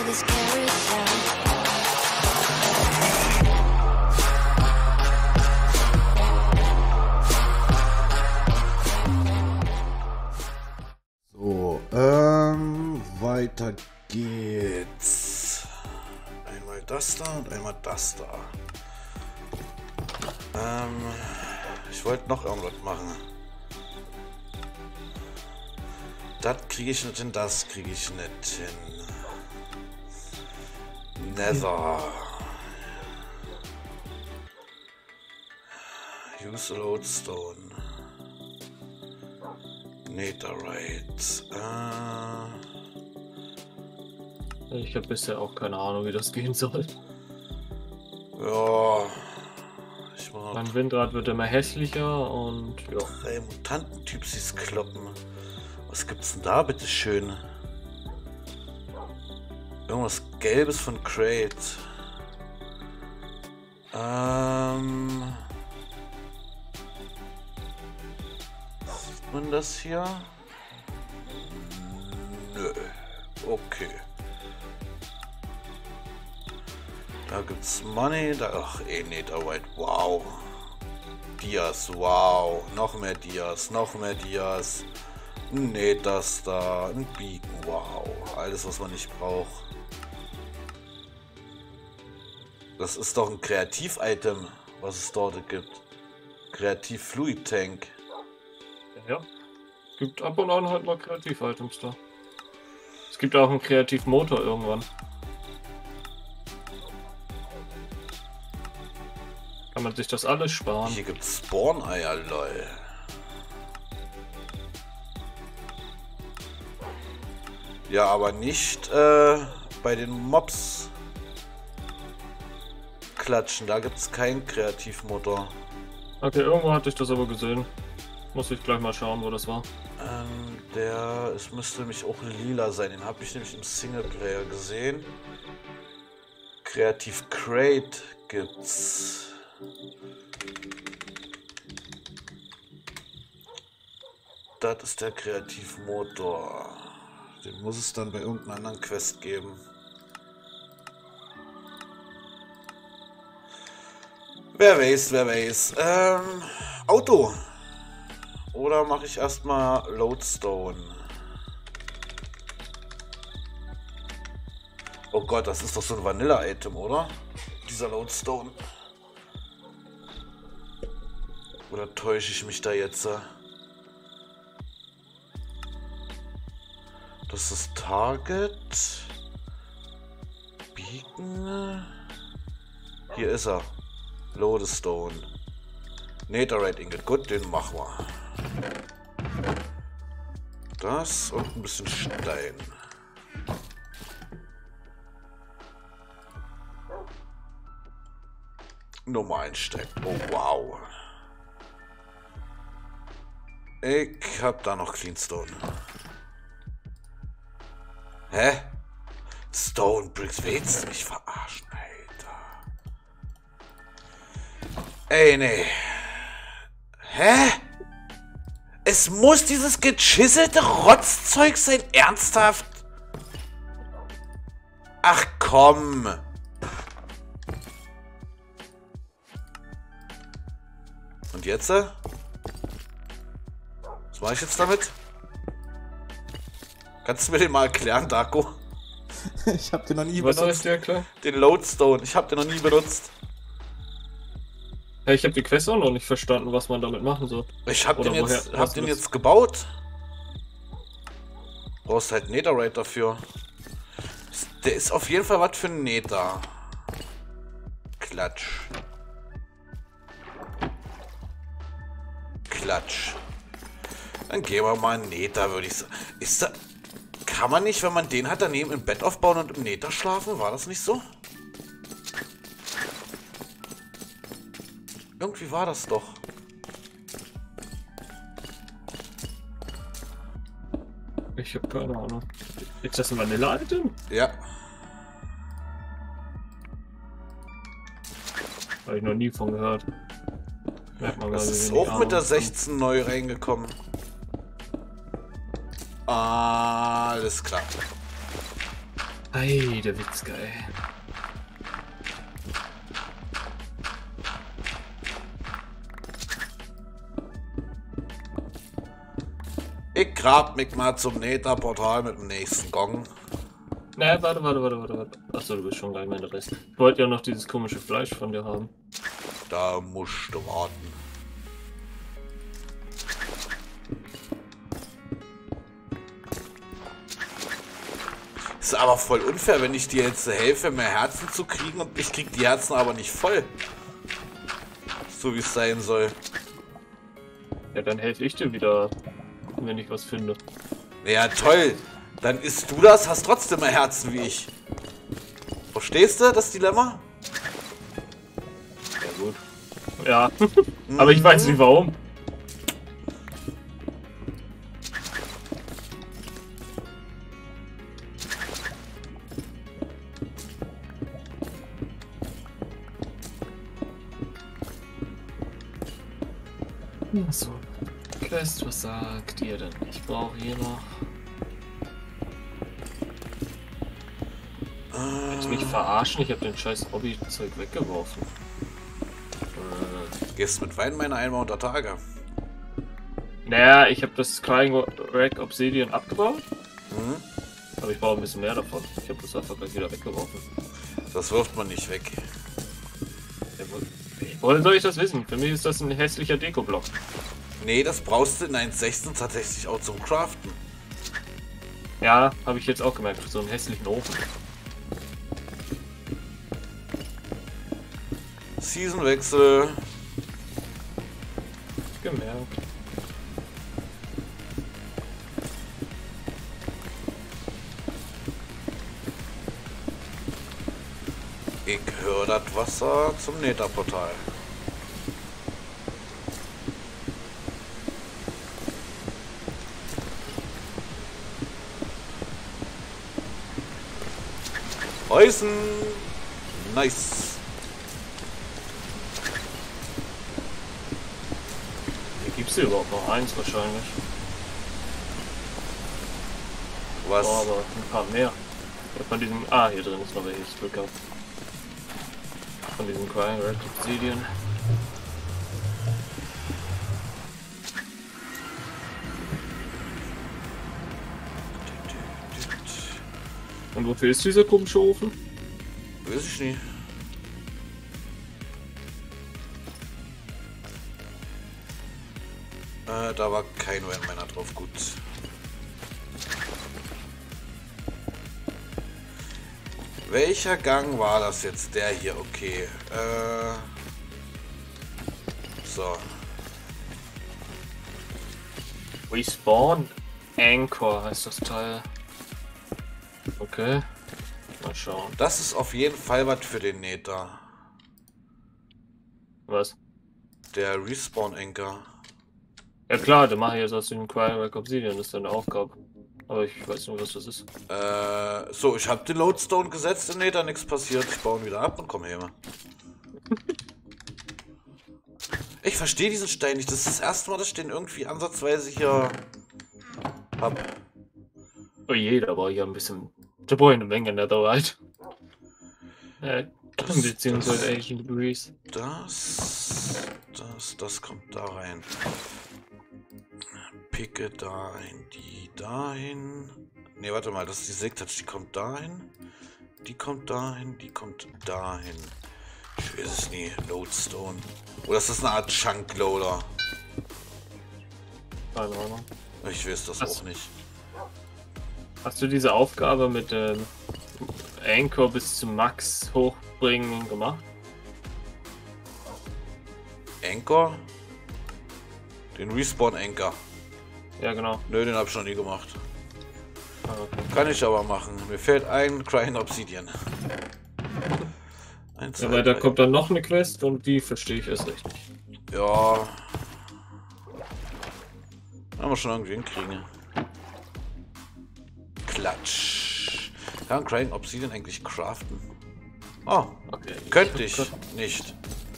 this carousel. So, weiter geht's. Einmal das da und einmal das da. Ich wollte noch irgendwas machen. Das kriege ich nicht hin, das kriege ich nicht hin. Nether. Use a Lodestone. Netherite. Ich habe bisher auch keine Ahnung, wie das gehen soll. Ja. Mein Windrad wird immer hässlicher und ja. 3 Mutantentypsis kloppen. Was gibt's denn da, bitteschön? Irgendwas Gelbes von Crate. Sieht man das hier? Nö. Okay. Da gibt's Money, da. Ach, Netherite, wow. Dias, wow. Noch mehr Dias, noch mehr Dias. Nee, das da. Ein Beacon, wow. Alles, was man nicht braucht. Das ist doch ein Kreativ-Item, was es dort gibt. Kreativ-Fluid-Tank. Ja. Es gibt ab und an halt mal Kreativ-Items da. Es gibt auch einen Kreativ-Motor irgendwann. Kann man sich das alles sparen? Hier gibt's Spawn-Eier, lol. Ja, aber nicht bei den Mobs klatschen. Da gibt's keinen Kreativmotor. Okay, irgendwo hatte ich das aber gesehen. Muss ich gleich mal schauen, wo das war. Es müsste nämlich auch lila sein. Den habe ich nämlich im Singleplayer gesehen. Kreativ Crate gibt's. Das ist der Kreativmotor. Den muss es dann bei irgendeiner anderen Quest geben. Wer weiß, wer weiß. Auto. Oder mache ich erstmal Lodestone? Oh Gott, das ist doch so ein Vanilla-Item, oder? Dieser Lodestone. Oder täusche ich mich da jetzt? Das ist Target. Beacon. Hier ist er. Lodestone. Netherite Ingot. Gut, den machen wir. Das und ein bisschen Stein. Nummer 1 Stein. Oh, wow. Ich hab da noch Cleanstone. Hä? Stone Bricks, willst du mich verarschen, Alter? Ey, nee. Hä? Es muss dieses gechiselte Rotzzeug sein, ernsthaft? Ach komm. Und jetzt? Was mache ich jetzt damit? Kannst du mir den mal erklären, Darko? Ich hab den noch nie Was soll ich benutzt. dir erklären? Den Lodestone. Ich habe den noch nie benutzt. Ja, ich habe die Quest auch noch nicht verstanden, was man damit machen soll. Ich hab Oder den woher jetzt, hast hab du den das? jetzt gebaut. Brauchst halt Netherite dafür. Der ist auf jeden Fall was für ein Nether. Klatsch. Klatsch. Dann gehen wir mal in Nether, würde ich sagen. Ist da... Kann man nicht, wenn man den hat, daneben im Bett aufbauen und im Nether schlafen? War das nicht so? Irgendwie war das doch. Ich habe keine Ahnung. Ist das ein Vanilla-Item? Ja. Habe ich noch nie von gehört. Merkt man Das gar nicht, ist wenig auch mit der Ahnung. 16 neu reingekommen. Alles klar. Ei, der Witzke, ey. Ich grab mich mal zum Nether-Portal mit dem nächsten Gong. Na, warte. Achso, du bist schon gleich mein Rest. Ich wollte ja noch dieses komische Fleisch von dir haben. Da musst du warten. Ist aber voll unfair, wenn ich dir jetzt helfe, mehr Herzen zu kriegen und ich krieg die Herzen aber nicht voll. So wie es sein soll. Ja, dann helfe ich dir wieder, wenn ich was finde. Ja, toll. Dann isst du das, hast trotzdem mehr Herzen wie ich. Verstehst du das Dilemma? Ja, gut. Ja, aber ich weiß nicht warum. So, Quest, was sagt ihr denn? Ich brauche hier noch. Willst du mich verarschen? Ich habe den scheiß Hobby-Zeug weggeworfen. Gehst mit Wein meine einmal unter Tage. Naja, ich habe das Crying Rack Obsidian abgebaut. Mhm. Aber ich brauche ein bisschen mehr davon. Ich habe das einfach gleich wieder weggeworfen. Das wirft man nicht weg. Woher soll ich das wissen? Für mich ist das ein hässlicher Deko-Block. Nee, das brauchst du in 1.16 tatsächlich auch zum Craften. Ja, habe ich jetzt auch gemerkt, für so einen hässlichen Ofen. Seasonwechsel. Gemerkt. Ich höre das Wasser zum Netherportal. Häusen. Nice. Hier gibt es hier überhaupt noch eins wahrscheinlich. Was? Oh, aber ein paar mehr. Ja, von diesem. Ah, hier drin ist noch welches Glück gehabt. Von diesem Crying Red Obsidian. Und wofür ist dieser komische Ofen? Weiß ich nicht. Da war kein Wayne-Miner drauf. Gut. Welcher Gang war das jetzt? Der hier, okay. So. Respawn Anchor heißt das Teil. Okay. Mal schauen. Das ist auf jeden Fall was für den Nether. Was? Der Respawn Anchor. Ja klar, der mache ich jetzt aus dem Crying Rack Obsidian, das ist deine Aufgabe. Aber ich weiß nicht, was das ist. So, ich habe den Lodestone gesetzt in Nether, nichts passiert. Ich baue ihn wieder ab und komme her. Ich verstehe diesen Stein nicht. Das ist das erste Mal, dass ich den irgendwie ansatzweise hier hab. Oh je, da brauche ich ja ein bisschen. Da brauche ich eine Menge Netherite. Beziehungsweise Ancient Debris. Das kommt da rein. Picke dahin, die dahin. Ne, warte mal, das ist die Sektouch, die kommt dahin. Die kommt dahin, die kommt dahin. Ich weiß es nie. Lodestone. Oder ist das eine Art Chunkloader? Keine Ahnung. Ich weiß das auch nicht. Hast du diese Aufgabe mit dem Anchor bis zum Max hochbringen gemacht? Anchor? Den Respawn Anchor. Ja, genau. Nö, den hab ich noch nie gemacht. Ah, okay. Kann ich aber machen. Mir fehlt ein Crying Obsidian. Eins, Ja, zwei, weil da drei. kommt dann noch eine Quest und die verstehe ich erst recht nicht. Ja. Haben wir schon irgendwie hinkriegen. Klatsch. Kann Crying Obsidian eigentlich craften? Oh, Okay. könnte ich nicht.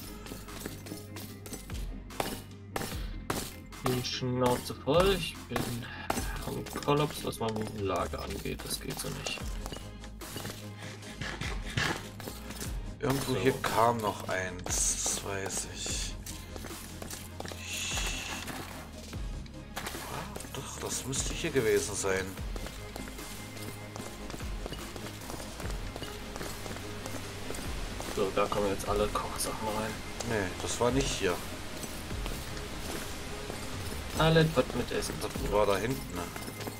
Die Schnauze voll. Ich bin am Kollaps, was mein Lager angeht. Das geht so nicht. Irgendwo So. hier kam noch eins, das weiß ich. Doch, das müsste hier gewesen sein. So, da kommen jetzt alle Kochsachen rein. Nee, das war nicht hier. Alles, was mit Essen zu Das war da hinten. Ne?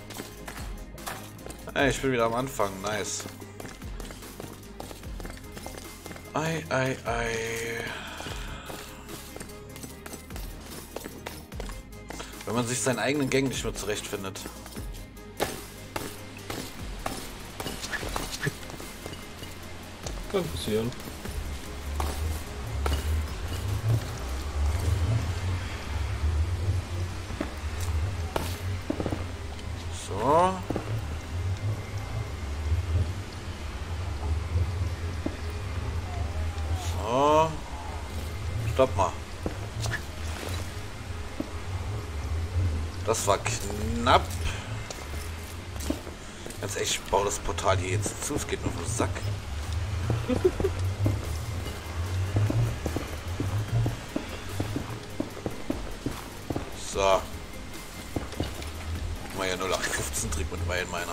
Hey, ich bin wieder am Anfang. Nice. Ei, ei, ei. Wenn man sich seinen eigenen Gang nicht mehr zurechtfindet. kann passieren. So. So. Stopp mal. Das war knapp. Ganz echt, ich baue das Portal hier jetzt zu. Es geht nur auf den Sack. So. Mal ja 0815 Trick mit meiner.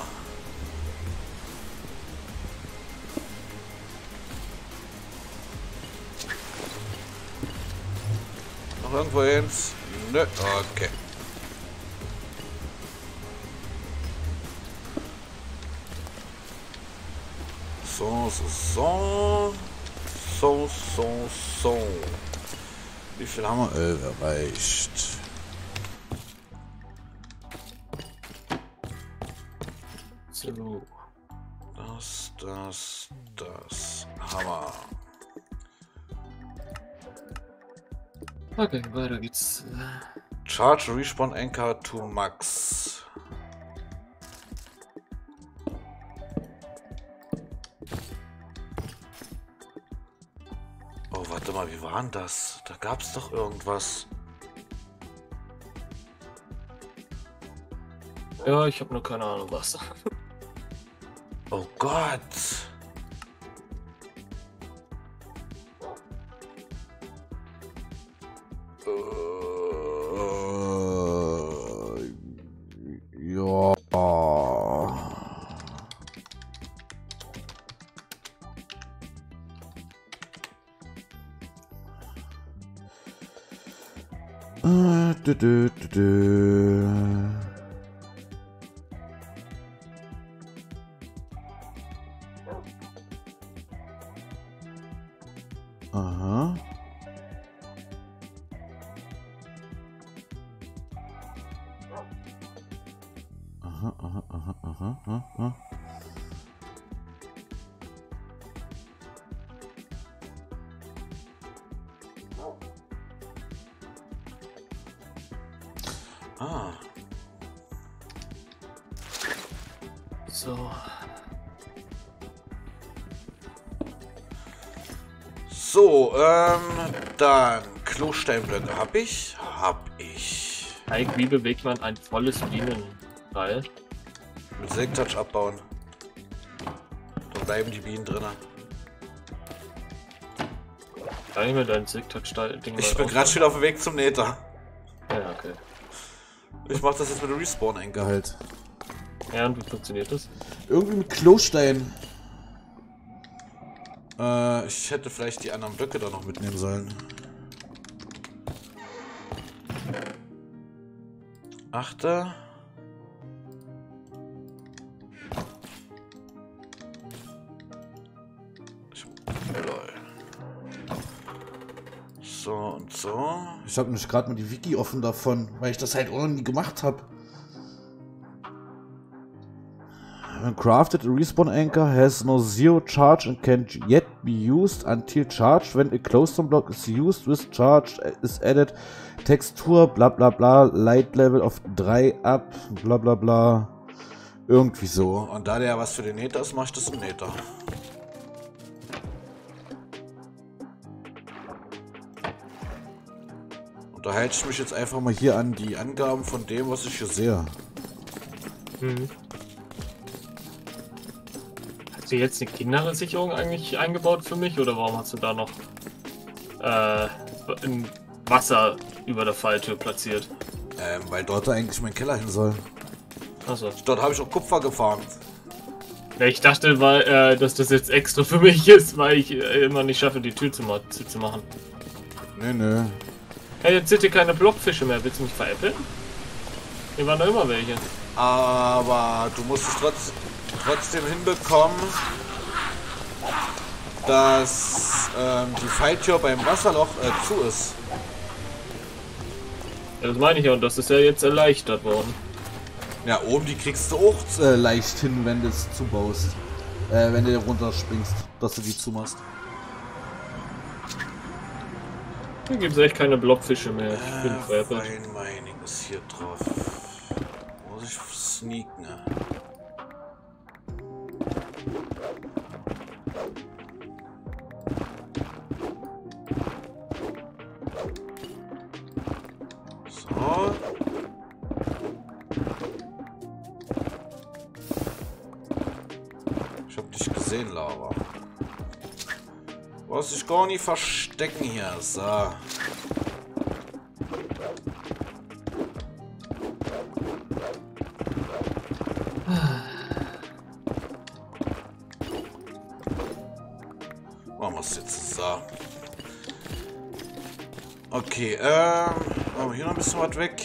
Noch irgendwo eins? Nö. Okay. So. Wie viel haben wir? 11 erreicht. So. Das. Hammer. Okay, weiter geht's. Charge Respawn Anchor to Max. Oh, warte mal, wie war denn das? Da gab's doch irgendwas. Ja, ich habe nur keine Ahnung was. Oh Gott. Ja. Aha. Aha. Ah. So. So, dann Klosteinblöcke habe ich. Ike, wie bewegt man ein volles Bienenteil? Mit Silktouch abbauen. Dann bleiben die Bienen drin. Kann ich mir dein Silktouch-Ding Ich bin gerade schon auf dem Weg zum Nether. Ja, okay. Ich mach das jetzt mit dem Respawn-Anchor halt. Ja, und wie funktioniert das? Irgendwie mit Klostein. Ich hätte vielleicht die anderen Blöcke da noch mitnehmen sollen. Achte. Lol. So und so. Ich habe nämlich gerade mal die Wiki offen davon, weil ich das halt auch noch nie gemacht habe. Crafted a respawn anchor has no zero charge and can yet be used until charged. When a glowstone block is used with charge is added. Textur, bla bla bla, Light Level auf 3 ab, bla bla bla. Irgendwie so. Und da der was für den Nether ist, mach ich das im Nether. Und da halte ich mich jetzt einfach mal hier an die Angaben von dem, was ich hier sehe. Mhm. Hast du jetzt eine Kindersicherung eigentlich eingebaut für mich oder warum hast du da noch ein Wasser über der Falltür platziert? Weil dort eigentlich mein Keller hin soll. Achso. Dort habe ich auch Kupfer gefarmt. Ja, ich dachte, dass das jetzt extra für mich ist, weil ich immer nicht schaffe, die Tür zu machen. Nö. Hey, jetzt sind hier keine Blockfische mehr. Willst du mich veräppeln? Hier waren da immer welche. Aber du musst es trotzdem hinbekommen, dass die Falltür beim Wasserloch zu ist. Ja, das meine ich ja, und das ist ja jetzt erleichtert worden. Ja, oben die kriegst du auch. Leicht hin, wenn du es zubaust. Wenn du runterspringst, dass du die zumachst. Hier gibt es echt keine Blockfische mehr. Ich bin veräppelt. Feinmining ist hier drauf. Muss ich sneaken? Ne? So. Ich hab dich gesehen, Lara. Du brauchst dich gar nicht verstecken hier. So. Machen wir es jetzt so. Okay, machen wir hier noch ein bisschen was weg.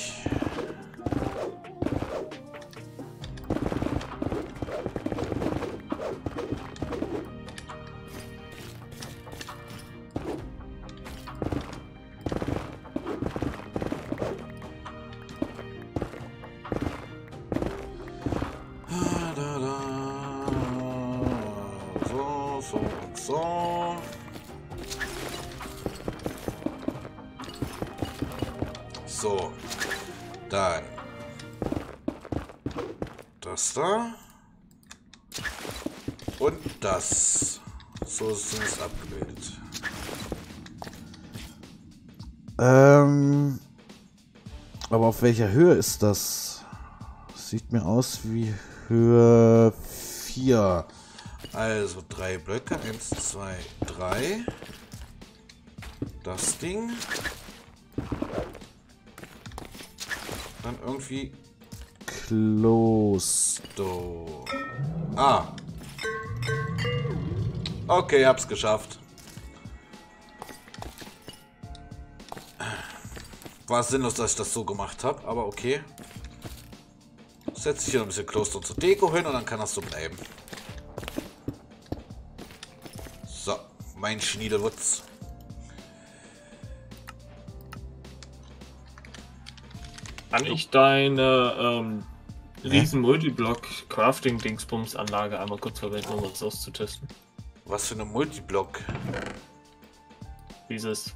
So und so. So. Dann. Das da. Und das. So sind es abgebildet. Aber auf welcher Höhe ist das? Sieht mir aus wie Höhe 4. Also 3 Blöcke. 1, 2, 3. Das Ding. Dann irgendwie Close. so. Ah. Okay, hab's geschafft. War sinnlos, dass ich das so gemacht habe, aber okay. Setze ich hier noch ein bisschen Kloster zur Deko hin und dann kann das so bleiben. So, mein Schniederwutz. Kann ich deine riesen Multiblock-Crafting-Dingsbums-Anlage einmal kurz verwenden, um uns auszutesten? Was für eine Multiblock? Dieses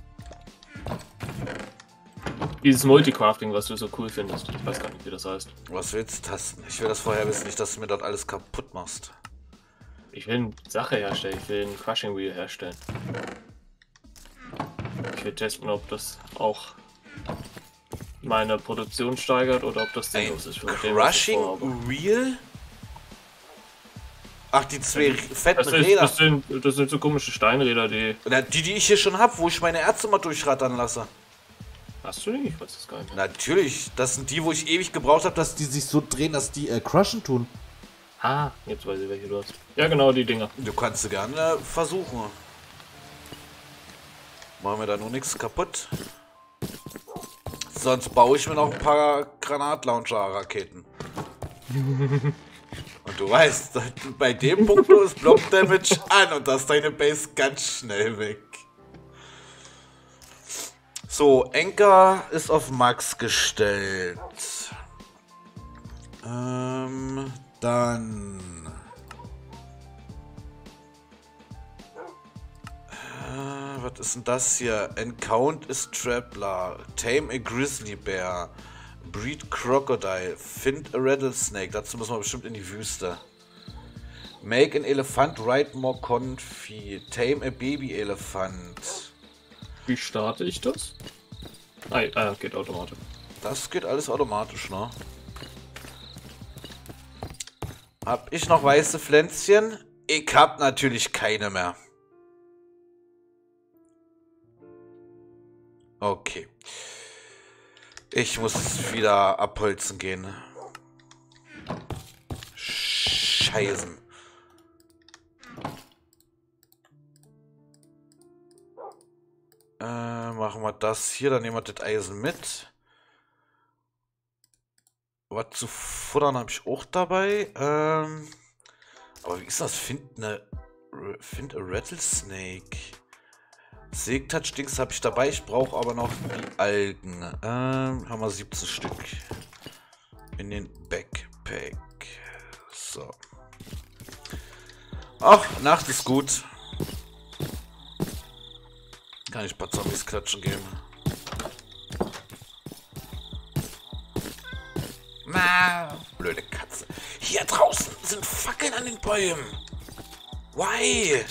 Multicrafting, was du so cool findest. Ich weiß gar nicht, wie das heißt. Was willst du tasten? Ich will das vorher wissen, nicht, dass du mir dort alles kaputt machst. Ich will eine Sache herstellen, ich will ein Crushing Wheel herstellen. Ich will testen, ob das auch meine Produktion steigert oder ob das sinnlos ist. Crushing Wheel? Ach, die zwei fetten Räder. Das sind so komische Steinräder, die ich hier schon habe, wo ich meine Ärzte mal durchrattern lasse. Hast du nicht? Ich weiß das gar nicht. Natürlich, das sind die, wo ich ewig gebraucht habe, dass Die sich so drehen, dass die crushen tun. Ah, jetzt weiß ich, welche du hast. Ja, genau, die Dinger. du kannst sie gerne versuchen. Machen wir da nur nichts kaputt. Sonst baue ich mir noch ein paar Granatlauncher-Raketen. Und du weißt, bei dem Punkt ist Block Damage an und das ist deine Base ganz schnell weg. So, Anchor ist auf Max gestellt. Dann... was ist denn das hier? Encount is Trappler. Tame a Grizzly Bear. Breed Crocodile. Find a Rattlesnake. Dazu müssen wir bestimmt in die Wüste. Make an Elephant ride more comfy. Tame a Baby Elephant. Wie starte ich das? Geht automatisch. Das geht alles automatisch, ne? Hab ich noch weiße Pflänzchen? Ich hab natürlich keine mehr. Okay. Ich muss wieder abholzen gehen. Scheißen. Machen wir das hier, dann nehmen wir das Eisen mit. Was zu futtern habe ich auch dabei. Aber wie ist das? Find a Rattlesnake. Sägtouch-Dings habe ich dabei. Ich brauche aber noch die Algen. Haben wir 17 Stück. In den Backpack. So. Ach, Nacht ist gut. Kann ich ein paar Zombies klatschen gehen. Blöde Katze. Hier draußen sind Fackeln an den Bäumen. Why?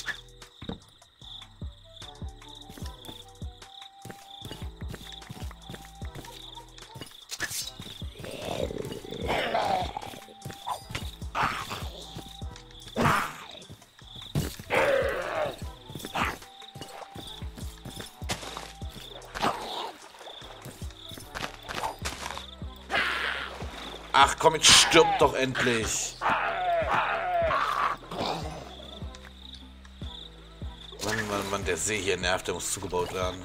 Ach komm, jetzt stirb doch endlich. Mann, der See hier nervt, der muss zugebaut werden.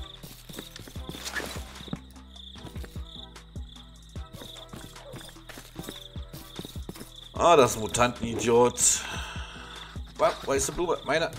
Ah, das ist ein Mutantenidiot. Weiße Blume, meine.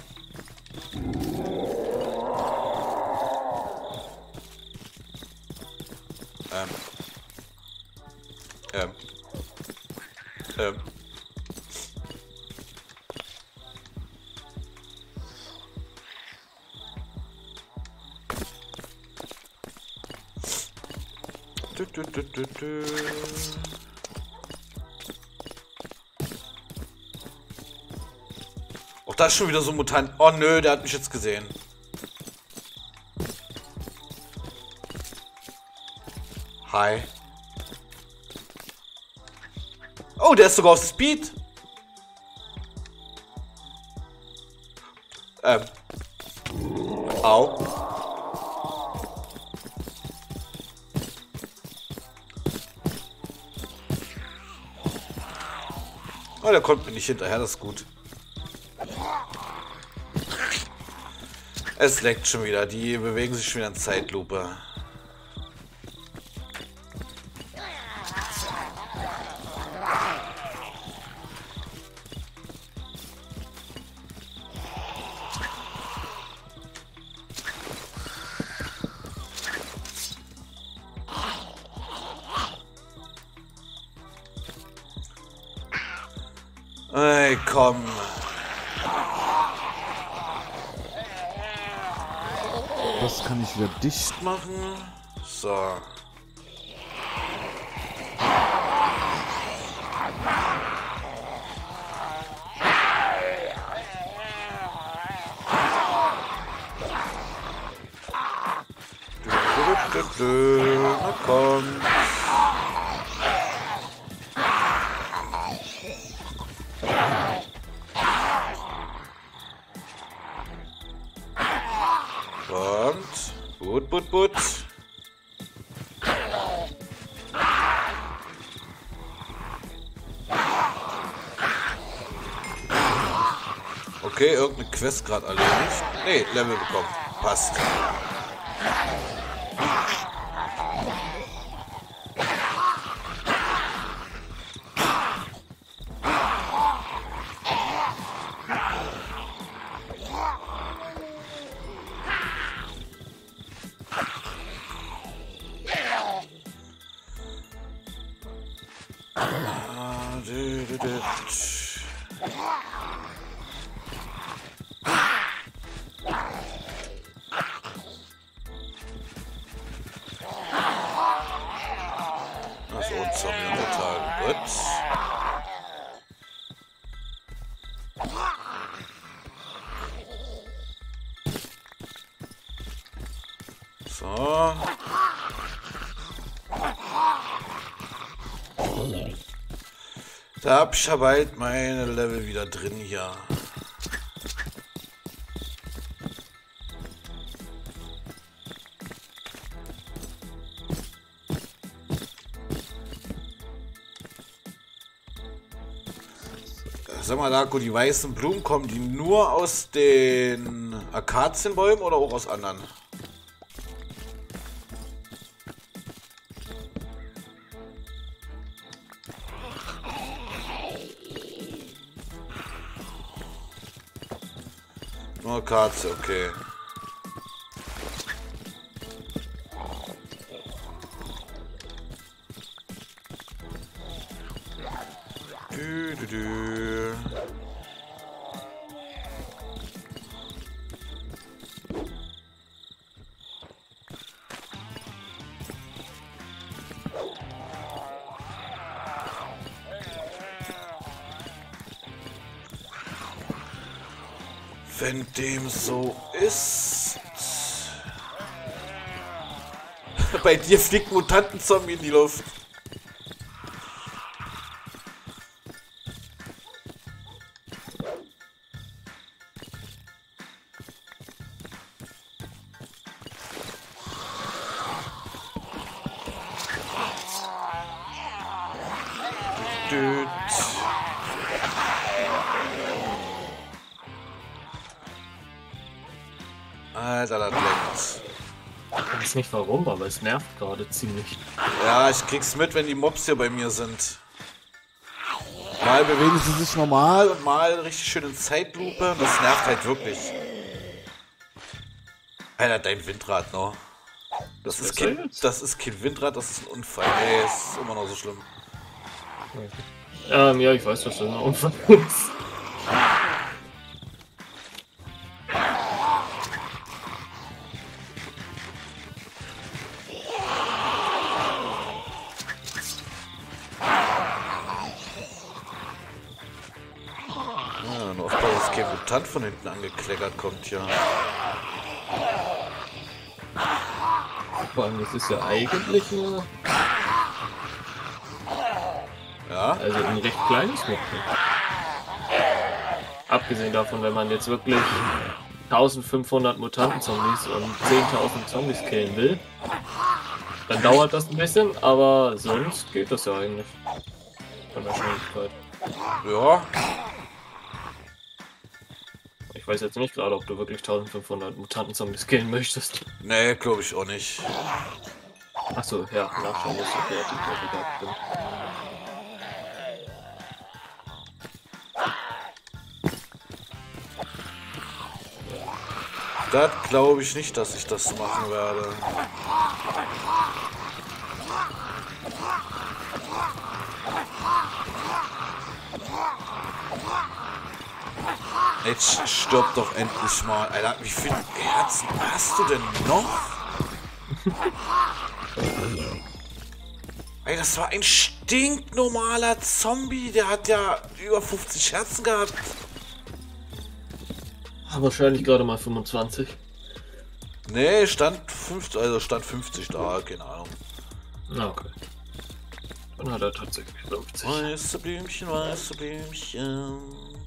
Auch da ist schon wieder so ein Mutant. Oh nö, der hat mich jetzt gesehen. Hi. Oh, der ist sogar auf Speed. Au. Oh, der kommt mir nicht hinterher, das ist gut. Es leckt schon wieder, die bewegen sich schon wieder in Zeitlupe. Ey, komm. Das kann ich wieder dicht Machen. So. Na komm. Kommt. But. Okay, irgendeine Quest gerade erledigt. Nee, Level bekommen. Passt. Das ist uns total gut. So. Da hab ich ja bald meine Level wieder drin hier. Sag mal, Darko, die weißen Blumen kommen die nur aus den Akazienbäumen oder auch aus anderen? Nur Akazie, okay. Dü, dü, dü. Wenn dem so ist... Bei dir fliegt Mutantenzombie in die Luft. Düt. Alter, das leckt. Ich weiß nicht warum, aber es nervt gerade ziemlich. Ja, ich krieg's mit, wenn die Mobs hier bei mir sind. Mal bewegen sie sich normal und mal richtig schön in Zeitlupe. Das nervt halt wirklich. Alter, dein Windrad, ne? Das ist kein Windrad, das ist ein Unfall. Ey, ist immer noch so schlimm. Ja, ich weiß, was das ein Unfall ist. Ja, nur aufpassen, dass kein Mutant von hinten angekleckert kommt hier. Vor allem, das ist ja eigentlich nur... Ja? Also ein recht kleines Mutant. Abgesehen davon, wenn man jetzt wirklich 1500 Mutantenzombies und 10.000 Zombies killen will, dann dauert das ein bisschen, aber sonst geht das ja eigentlich. Von der Schnelligkeit. Ja. Ich weiß jetzt nicht gerade, ob du wirklich 1500 Mutantenzombies killen möchtest. Nee, glaube ich auch nicht. Achso, ja, nachschauen musst du fertig. Das glaube ich nicht, dass ich das machen werde. Jetzt stirb doch endlich mal. Alter, wie viele Herzen hast du denn noch? Ey, das war ein stinknormaler Zombie. Der hat ja über 50 Herzen gehabt. Wahrscheinlich gerade mal 25. Nee, stand 50 da, keine Ahnung. Na, okay. Dann hat er tatsächlich 50. Weiße Blümchen, weiße Blümchen.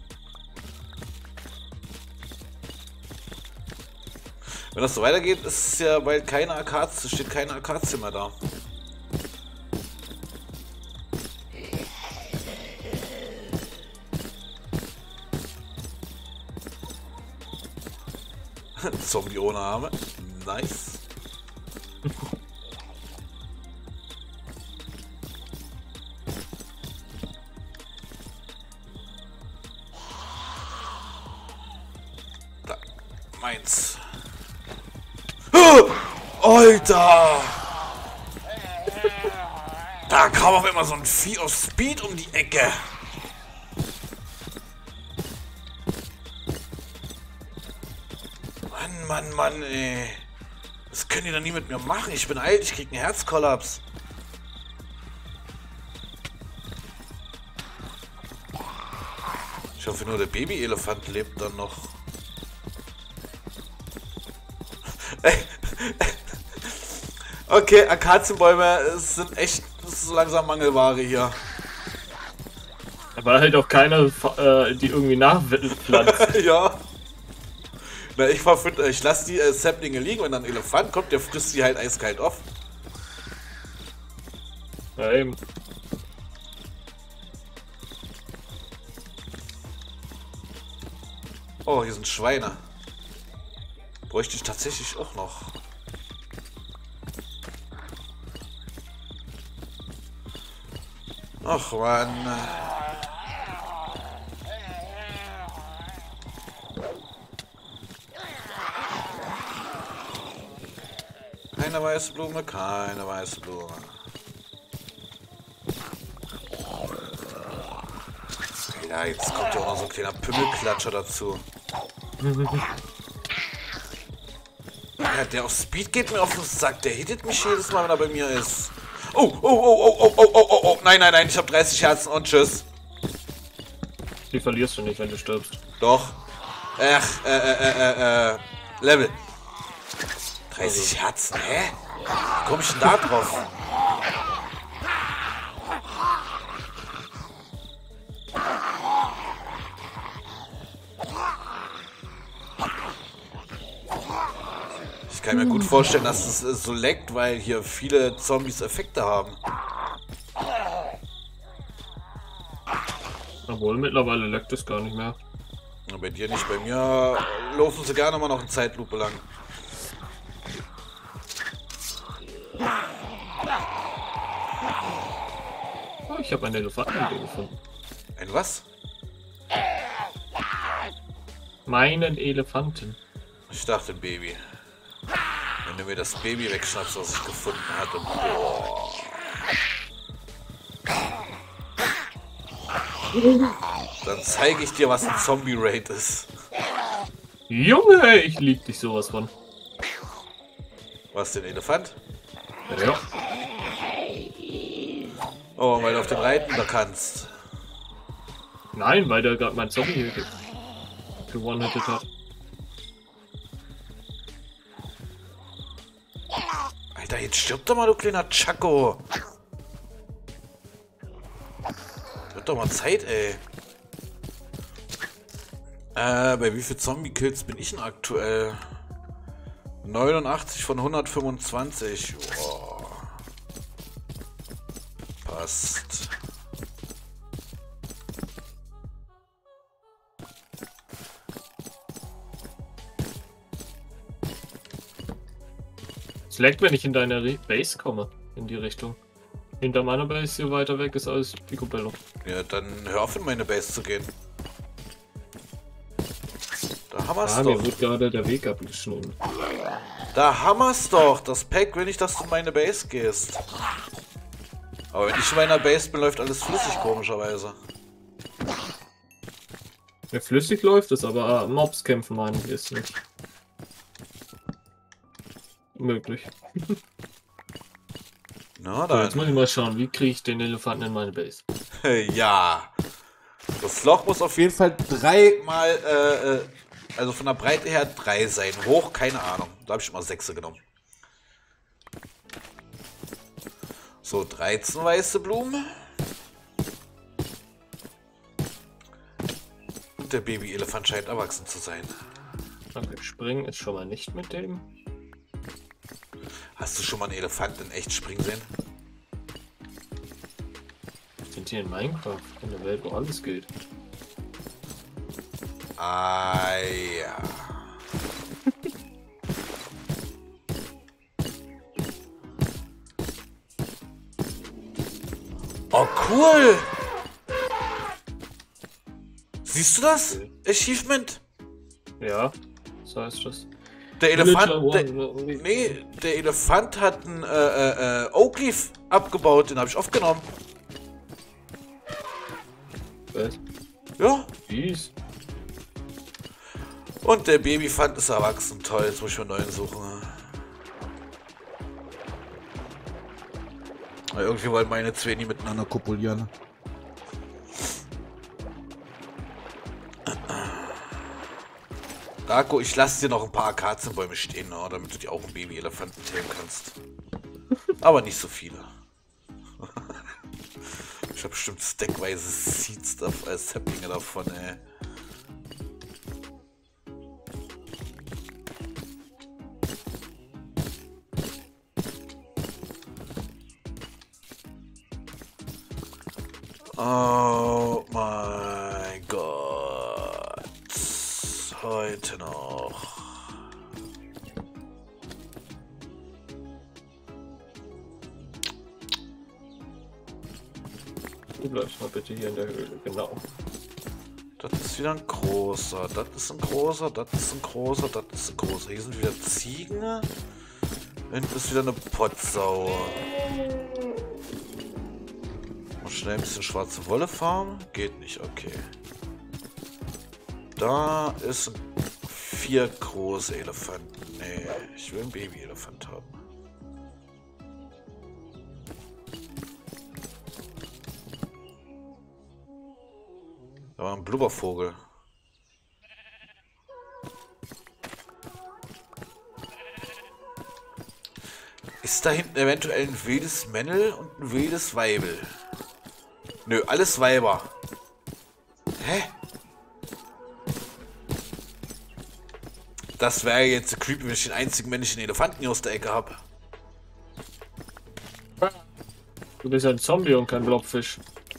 Wenn das so weitergeht, ist es ja bald keine Akazie, steht keine Akazie mehr da. Zombie ohne Arme. Nice. Da, meins. Alter! Da kam auf immer so ein Vieh auf Speed um die Ecke. Mann, ey. Das können die doch nie mit mir machen. Ich bin alt, ich krieg einen Herzkollaps. Ich hoffe nur, der Babyelefant lebt dann noch. Okay, Akazienbäume sind echt so langsam Mangelware hier. Aber halt auch keiner, die irgendwie nachpflanzt. Ja. Na, ich lasse die Saplinge liegen, wenn dann ein Elefant kommt, der frisst die halt eiskalt auf. Ja, eben. Oh, hier sind Schweine. Bräuchte ich tatsächlich auch noch. Ach, Mann. Keine weiße Blume, keine weiße Blume. Ja, jetzt kommt ja auch noch so ein kleiner Pümmelklatscher dazu. Ja, der auf Speed geht mir auf den Sack. Der hittet mich jedes Mal, wenn er bei mir ist. Oh, oh, oh, oh, oh, oh, oh, oh, oh. Nein, nein, nein, ich habe 30 Herzen und tschüss. Die verlierst du nicht, wenn du stirbst. Doch. Ach, Level. 30 Herzen, hä? Wie komme ich denn da drauf? Ich kann mir gut vorstellen, dass es so leckt, weil hier viele Zombies Effekte haben. Obwohl, mittlerweile leckt es gar nicht mehr. Bei dir nicht, bei mir laufen sie gerne mal noch in Zeitlupe lang. Oh, ich habe einen Elefanten gefunden. Ein was? Meinen Elefanten. Ich dachte Baby. Wenn du mir das Baby wegschnappst, was ich gefunden hatte. Boah. Dann zeige ich dir, was ein Zombie-Raid ist. Junge, ich lieb dich sowas von. Was, den Elefant? Ja. Oh, weil du auf den Reiten da kannst. Nein, weil der gerade mein Zombie hier gewonnen-hittet hat. Alter, jetzt stirb doch mal, du kleiner Chaco. Wird doch mal Zeit, ey. Bei wie viel Zombie-Kills bin ich denn aktuell? 89 von 125. Boah. Passt. Es leckt, wenn ich in deine Base komme, in die Richtung. Hinter meiner Base hier weiter weg ist alles Picobello. Ja, dann hör auf, in meine Base zu gehen. Da haben wir's Ah, mir doch. wird gerade der Weg abgeschnitten. Da haben wir's doch. Das Pack will nicht, dass du in meine Base gehst. Aber wenn ich in meiner Base bin, läuft alles flüssig, komischerweise. Ja, flüssig läuft es, aber Mobs kämpfen meinen wir es nicht. Möglich. Na So, jetzt muss dann. ich mal schauen, wie kriege ich den Elefanten in meine Base. Ja. Das Loch muss auf jeden Fall dreimal, also von der Breite her 3 sein. Hoch, keine Ahnung. Da habe ich mal 6 genommen. So, 13 weiße Blumen. Und der Baby-Elefant scheint erwachsen zu sein. Okay, springen ist schon mal nicht mit dem. Hast du schon mal einen Elefant in echt springen sehen? Wir sind hier in Minecraft, in der Welt, wo alles geht. Ah ja. Oh cool! Siehst du das? Achievement? Ja, so heißt das. Der Elefant. Villager Nee, der Elefant hat einen Oak-Leaf abgebaut, den habe ich aufgenommen. Was? Ja. Fies. Und der Babyfant ist erwachsen. Toll, jetzt muss ich mir einen neuen suchen. Aber irgendwie wollen meine zwei nie miteinander kopulieren. Darko, ich lasse dir noch ein paar Akazienbäume stehen, ne, damit du dir auch einen Baby-Elefanten tämen kannst. Aber nicht so viele. Ich habe bestimmt stackweise Seeds als Saplinge davon, ey. Oh mein Gott. Heute noch. Du bleibst mal bitte hier in der Höhle, genau. Das ist wieder ein großer, das ist ein großer, das ist ein großer, das ist ein großer. Hier sind wieder Ziegen. Hinten ist wieder eine Potsau. Mal schnell ein bisschen schwarze Wolle farmen. Geht nicht, okay. Da ist 4 große Elefanten. Nee, ich will einen Baby-Elefant haben. Da war ein Blubbervogel. Ist da hinten eventuell ein wildes Männel und ein wildes Weibel? Nö, alles Weiber. Hä? Das wäre jetzt creepy, wenn ich den einzigen männlichen Elefanten hier aus der Ecke habe. Du bist ja ein Zombie und kein Blobfisch.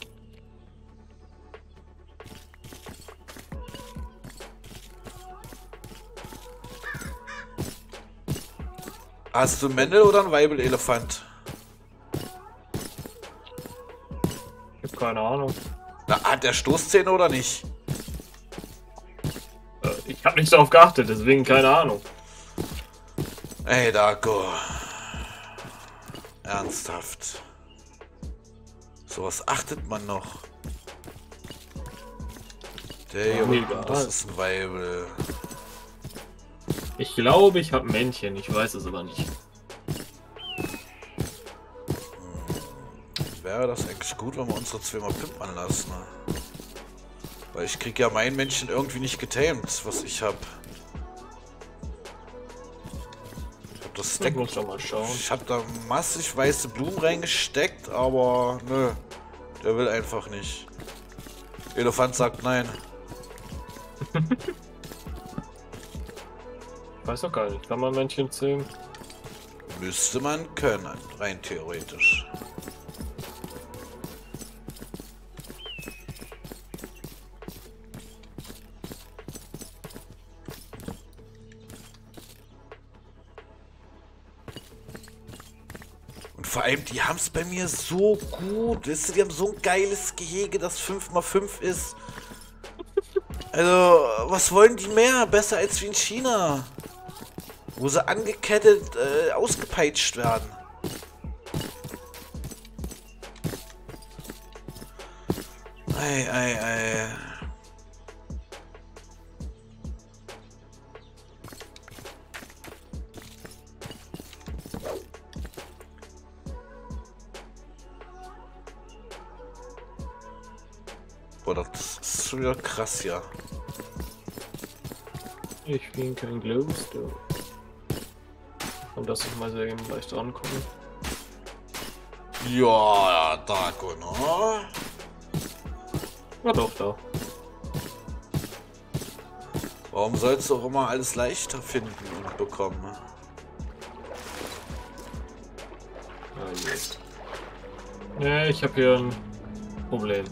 Hast du ein Männel oder ein Weibelelefant? Ich hab keine Ahnung. Na, hat der Stoßzähne oder nicht? Ich hab nicht darauf geachtet, deswegen keine Ahnung. Ey, Darko. Ernsthaft. Sowas achtet man noch. Der hier unten, das ist ein Weibel. Ich glaube, ich habe Männchen, ich weiß es aber nicht. Wäre das eigentlich gut, wenn wir unsere 2 mal pimpern lassen, ne? Weil ich krieg ja mein Männchen irgendwie nicht getamed, was ich hab. Ich hab das Stack. Muss doch mal schauen. Ich hab da massig weiße Blumen reingesteckt, aber nö. Der will einfach nicht. Elefant sagt nein. Ich weiß doch gar nicht, kann man Männchen zählen? Müsste man können, rein theoretisch. Und vor allem, die haben es bei mir so gut. Weißt du, die haben so ein geiles Gehege, das 5×5 ist. Also, was wollen die mehr? Besser als wie in China. Wo sie angekettet, ausgepeitscht werden. Ei, ei, ei. Boah, das ist schon wieder krass, ja. Ich bin kein Glowstone. Und dass ich mal sehr eben leicht rankomme. Ja, Darko, ne? Ja doch, da. Warum sollst du auch immer alles leichter finden und bekommen? Ne? Ja, ich habe hier ein Problem.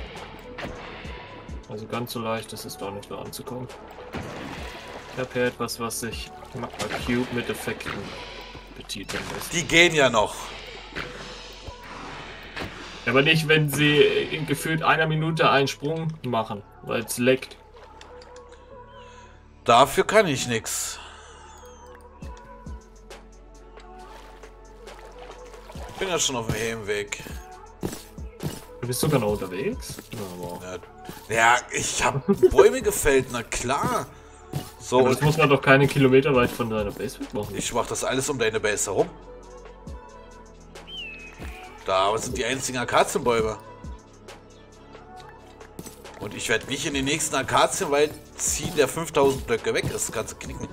Also ganz so leicht ist es da nicht mehr anzukommen. Ich habe hier etwas, was sich Magma Cube mit Effekten betiteln lässt. Die gehen ja noch. Aber nicht, wenn sie in gefühlt einer Minute einen Sprung machen, weil es leckt. Dafür kann ich nix. Bin ja schon auf dem Heimweg. Du bist sogar noch unterwegs? Oh, wow. Ja, ich habe Bäume gefällt, na klar. So, Aber das muss man doch keine Kilometer weit von deiner Base weg machen. ich mach das alles um deine Base herum. Da sind die einzigen Akazienbäume. Und ich werde nicht in den nächsten Akazienwald ziehen, der 5000 Blöcke weg ist. Kannst du knicken.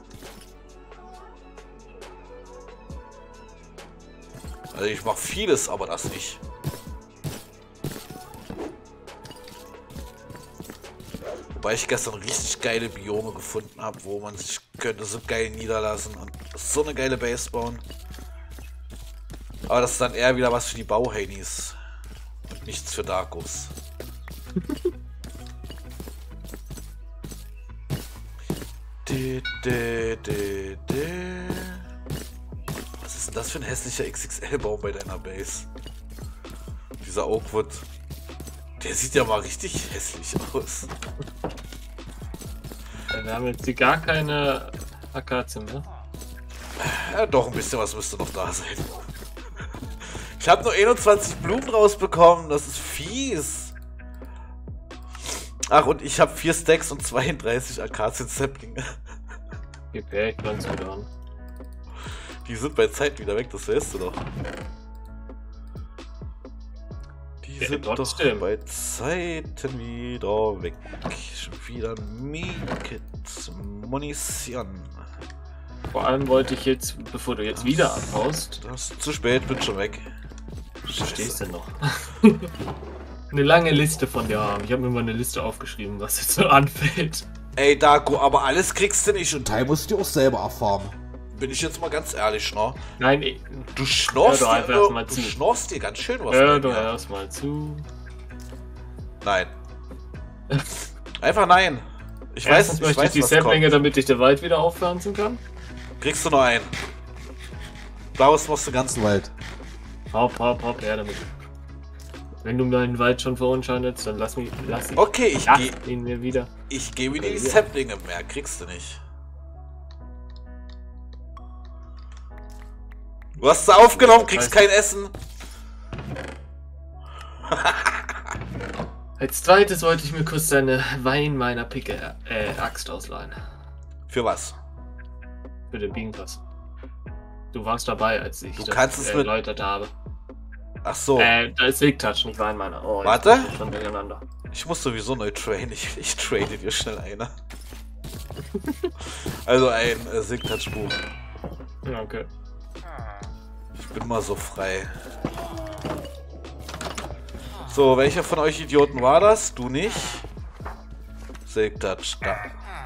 Also ich mache vieles, aber das nicht. Wobei ich gestern richtig geile Biome gefunden habe, wo man sich könnte so geil niederlassen und so eine geile Base bauen. Aber das ist dann eher wieder was für die Bauheinis und nichts für Darkos. Was ist denn das für ein hässlicher XXL-Baum bei deiner Base? Dieser Oakwood. Der sieht ja mal richtig hässlich aus. Wir haben jetzt hier gar keine Akazien mehr. Ja, doch, ein bisschen was müsste noch da sein. Ich habe nur 21 Blumen rausbekommen. Das ist fies. Ach, und ich habe 4 Stacks und 32 Akazien-Saplinge. Okay, ich kann es wieder an. Die sind bei Zeit wieder weg, das weißt du doch. Die Ja, sind trotzdem. doch bei Zeiten wieder weg. Schon wieder Mikets Munition. Vor allem wollte ich jetzt, bevor du jetzt wieder abhaust. Das ist zu spät, bin schon weg. Wo stehst du noch? Eine lange Liste von dir haben. Ich habe mir mal eine Liste aufgeschrieben, was jetzt so anfällt. Ey, Darko, aber alles kriegst du nicht und Teil musst du auch selber erfahren. bin ich jetzt mal ganz ehrlich, ne? Nein, Du schnorchst Hör doch einfach erst mal du zu. schnorchst dir ganz schön was. hör rein, doch ja. erstmal zu. Nein. Einfach nein. Ich Erstens weiß, möchte ich die was Saplinge, kommt. damit ich den Wald wieder aufpflanzen kann. Kriegst du noch einen. Blaues musst du ganz... Wald. Hopp, her damit. Wenn du meinen Wald schon verunscheinst, dann lass ihn. Okay, ich Lass gehe ihn mir wieder. dir die Saplinge mehr. Kriegst du nicht. Du hast sie aufgenommen, kriegst kein Essen. Als zweites wollte ich mir kurz deine Wein meiner Picke Axt ausleihen. Für was? Für den Bienenpass. Du warst dabei, als ich Du kannst es mit- erläutert habe. Ach so. Da ist Wegtouch, nicht Wein meiner. Oh, jetzt Warte. bin ich schon durcheinander. Ich muss sowieso neu traden. Ich trade dir schnell eine. Also ein Sigtouch-Buch. Ja, okay. Ich bin mal so frei. So, welcher von euch Idioten war das? Du nicht? Sigtouch, da.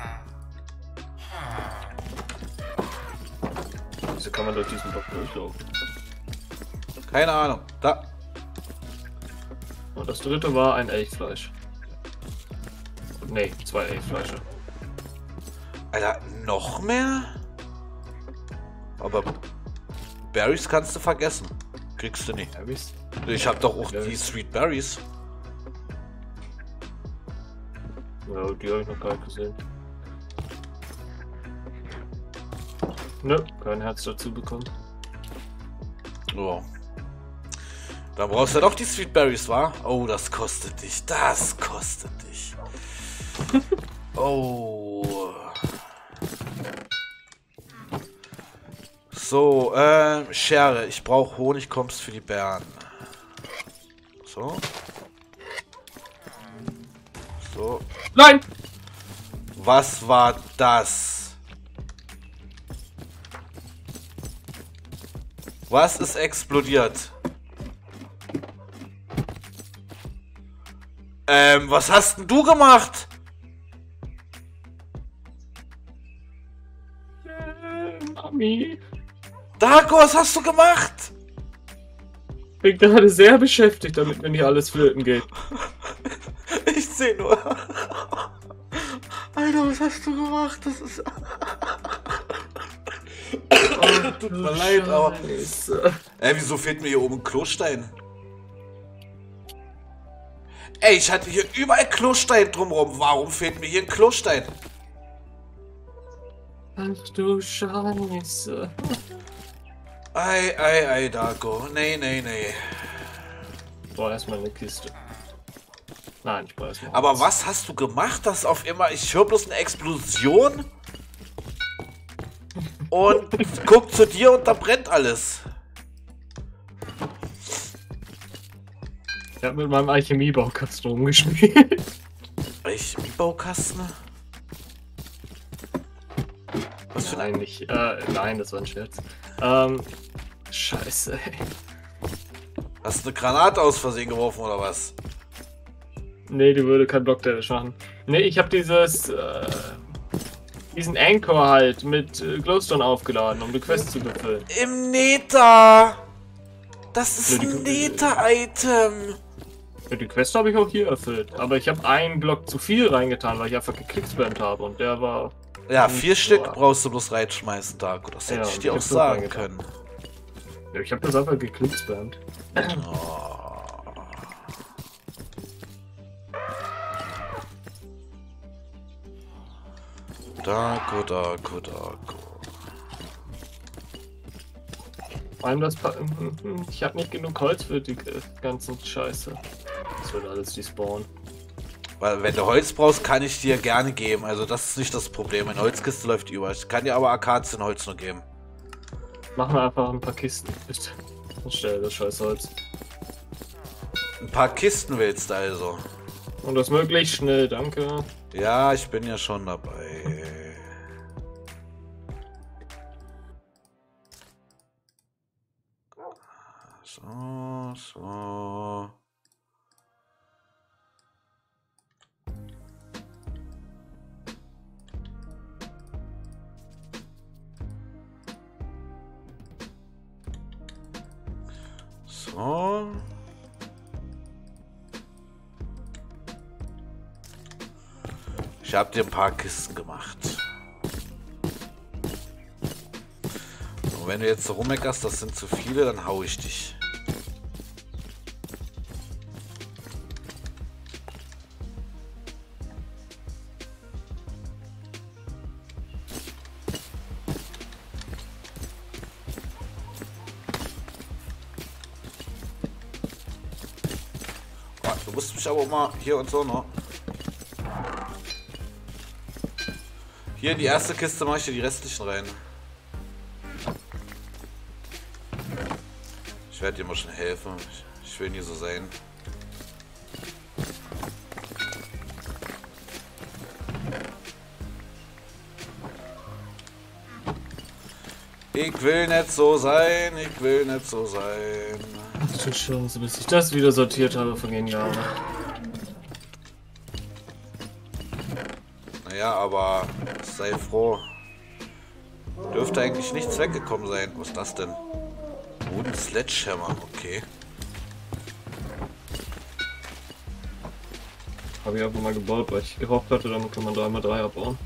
Wieso kann man durch diesen Block durchlaufen? Keine Ahnung. Da. Und das dritte war ein Elchfleisch. Nee, 2 Elchfleische. Alter, noch mehr? Aber Berries kannst du vergessen. Kriegst du nicht. Berries? Ich hab doch auch die Berries. Sweet Berries. Ja, die habe ich noch gar nicht gesehen. Nö, kein Herz dazu bekommen. Ja. Dann brauchst du ja doch die Sweet Berries, wa? Oh, das kostet dich. Das kostet dich. Oh. So, Schere. Ich brauche Honigkombs für die Bären. So. So. Nein! Was war das? Was ist explodiert? Was hast denn du gemacht? Mami. Darko, was hast du gemacht? Bin gerade sehr beschäftigt, damit mir nicht alles flöten geht. Ich sehe nur. Alter, was hast du gemacht? Das ist... Tut mir leid, aber... Scheiße. Wieso fehlt mir hier oben ein Klostein? Ey, ich hatte hier überall Klostein drumherum. Warum fehlt mir hier ein Klostein? Ach du Scheiße. Ei, Darko. Nee. Ich brauche erstmal eine Kiste. Nein, ich brauche erstmal. Aber was hast du gemacht, dass auf immer... Ich höre bloß eine Explosion. Und guck zu dir und da brennt alles. Ich habe mit meinem Alchemiebaukasten rumgespielt. Baukasten? Was für ein... Nein, nicht. Nein, das war ein Scherz. Scheiße, ey. Hast du eine Granate aus Versehen geworfen oder was? Nee, die würde kein Block-Damage machen. Nee, ich habe diesen Anchor halt mit Glowstone aufgeladen, um die Quest zu befüllen. Im Nether! Das ist Ja, ein Nether-Item! Ja, die Quest habe ich auch hier erfüllt. Aber ich habe einen Block zu viel reingetan, weil ich einfach gekickspammt habe und der war Ja, 4 Stück brauchst du bloß reinschmeißen, Darko. Das hätte Ja, ich dir auch ich hab's so sagen reingetan. können. Ja, ich habe das einfach geklickt, spammt. Oh. Darko, Darko, Darko. Vor allem ich habe nicht genug Holz für die ganzen Scheiße. Das wird alles despawnen. Weil wenn du Holz brauchst, kann ich dir gerne geben. Also das ist nicht das Problem. Meine Holzkiste läuft über. Ich kann dir aber Akazienholz nur geben. Machen wir einfach ein paar Kisten, bitte. Und stell das scheiß Holz. Ein paar Kisten willst du also. Und das möglichst schnell, danke. Ja, ich bin ja schon dabei. So, so. So. Ich habe dir ein paar Kisten gemacht. Und wenn du jetzt so rummeckerst, das sind zu viele, dann hau ich dich. Oh, du musst mich aber auch mal hier und so, ne? Hier in die erste Kiste mache ich dir die restlichen rein. Ich werde dir mal schon helfen. Ich will nie so sein. Ich will nicht so sein. Ich will nicht so sein. Ach, Chance, bis ich das wieder sortiert habe, vergehen Jahre. Naja, aber sei froh. Dürfte eigentlich nichts weggekommen sein. Was ist das denn? Wooden Sledgehammer, okay. Habe ich einfach mal gebaut, weil ich gehofft hatte, damit kann man 3x3 abbauen.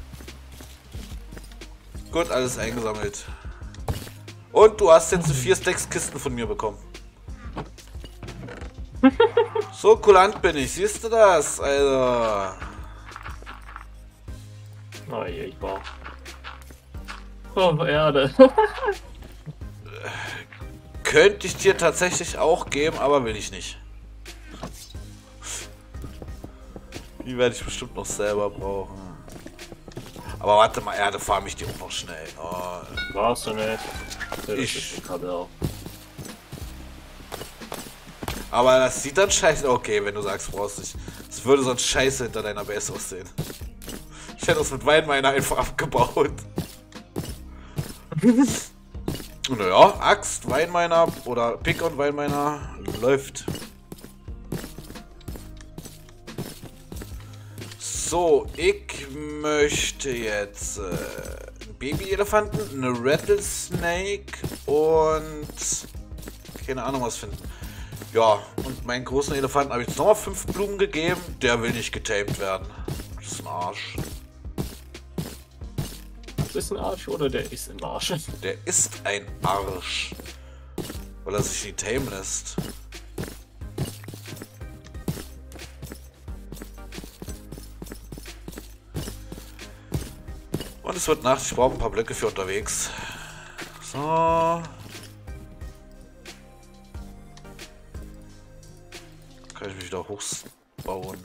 Gut, alles eingesammelt. Und du hast jetzt 4 Stacks Kisten von mir bekommen. So kulant bin ich, siehst du das? Also. Oh je, ich baue. Oh, Erde. Könnte ich dir tatsächlich auch geben, aber will ich nicht. Die werde ich bestimmt noch selber brauchen. Aber warte mal, Erde farm ich dir auch noch schnell. Oh. Brauchst du nicht. Ich. Auch. Aber das sieht dann scheiße. Okay, wenn du sagst, brauchst du nicht. Es würde sonst scheiße hinter deiner Base aussehen. Ich hätte das mit Weinminer einfach abgebaut. Naja, Axt, Weinminer oder Pick und Weinminer läuft. So, ich möchte jetzt einen Baby-Elefanten, eine Rattlesnake und keine Ahnung was finden. Ja, und meinen großen Elefanten habe ich jetzt nochmal 5 Blumen gegeben. Der will nicht getamed werden. Das ist ein Arsch. Ist ein Arsch oder der ist im Arsch? Der ist ein Arsch. Weil er sich nicht tamen lässt. Und es wird Nacht. Ich brauche ein paar Blöcke für unterwegs. So. Kann ich mich wieder hochbauen.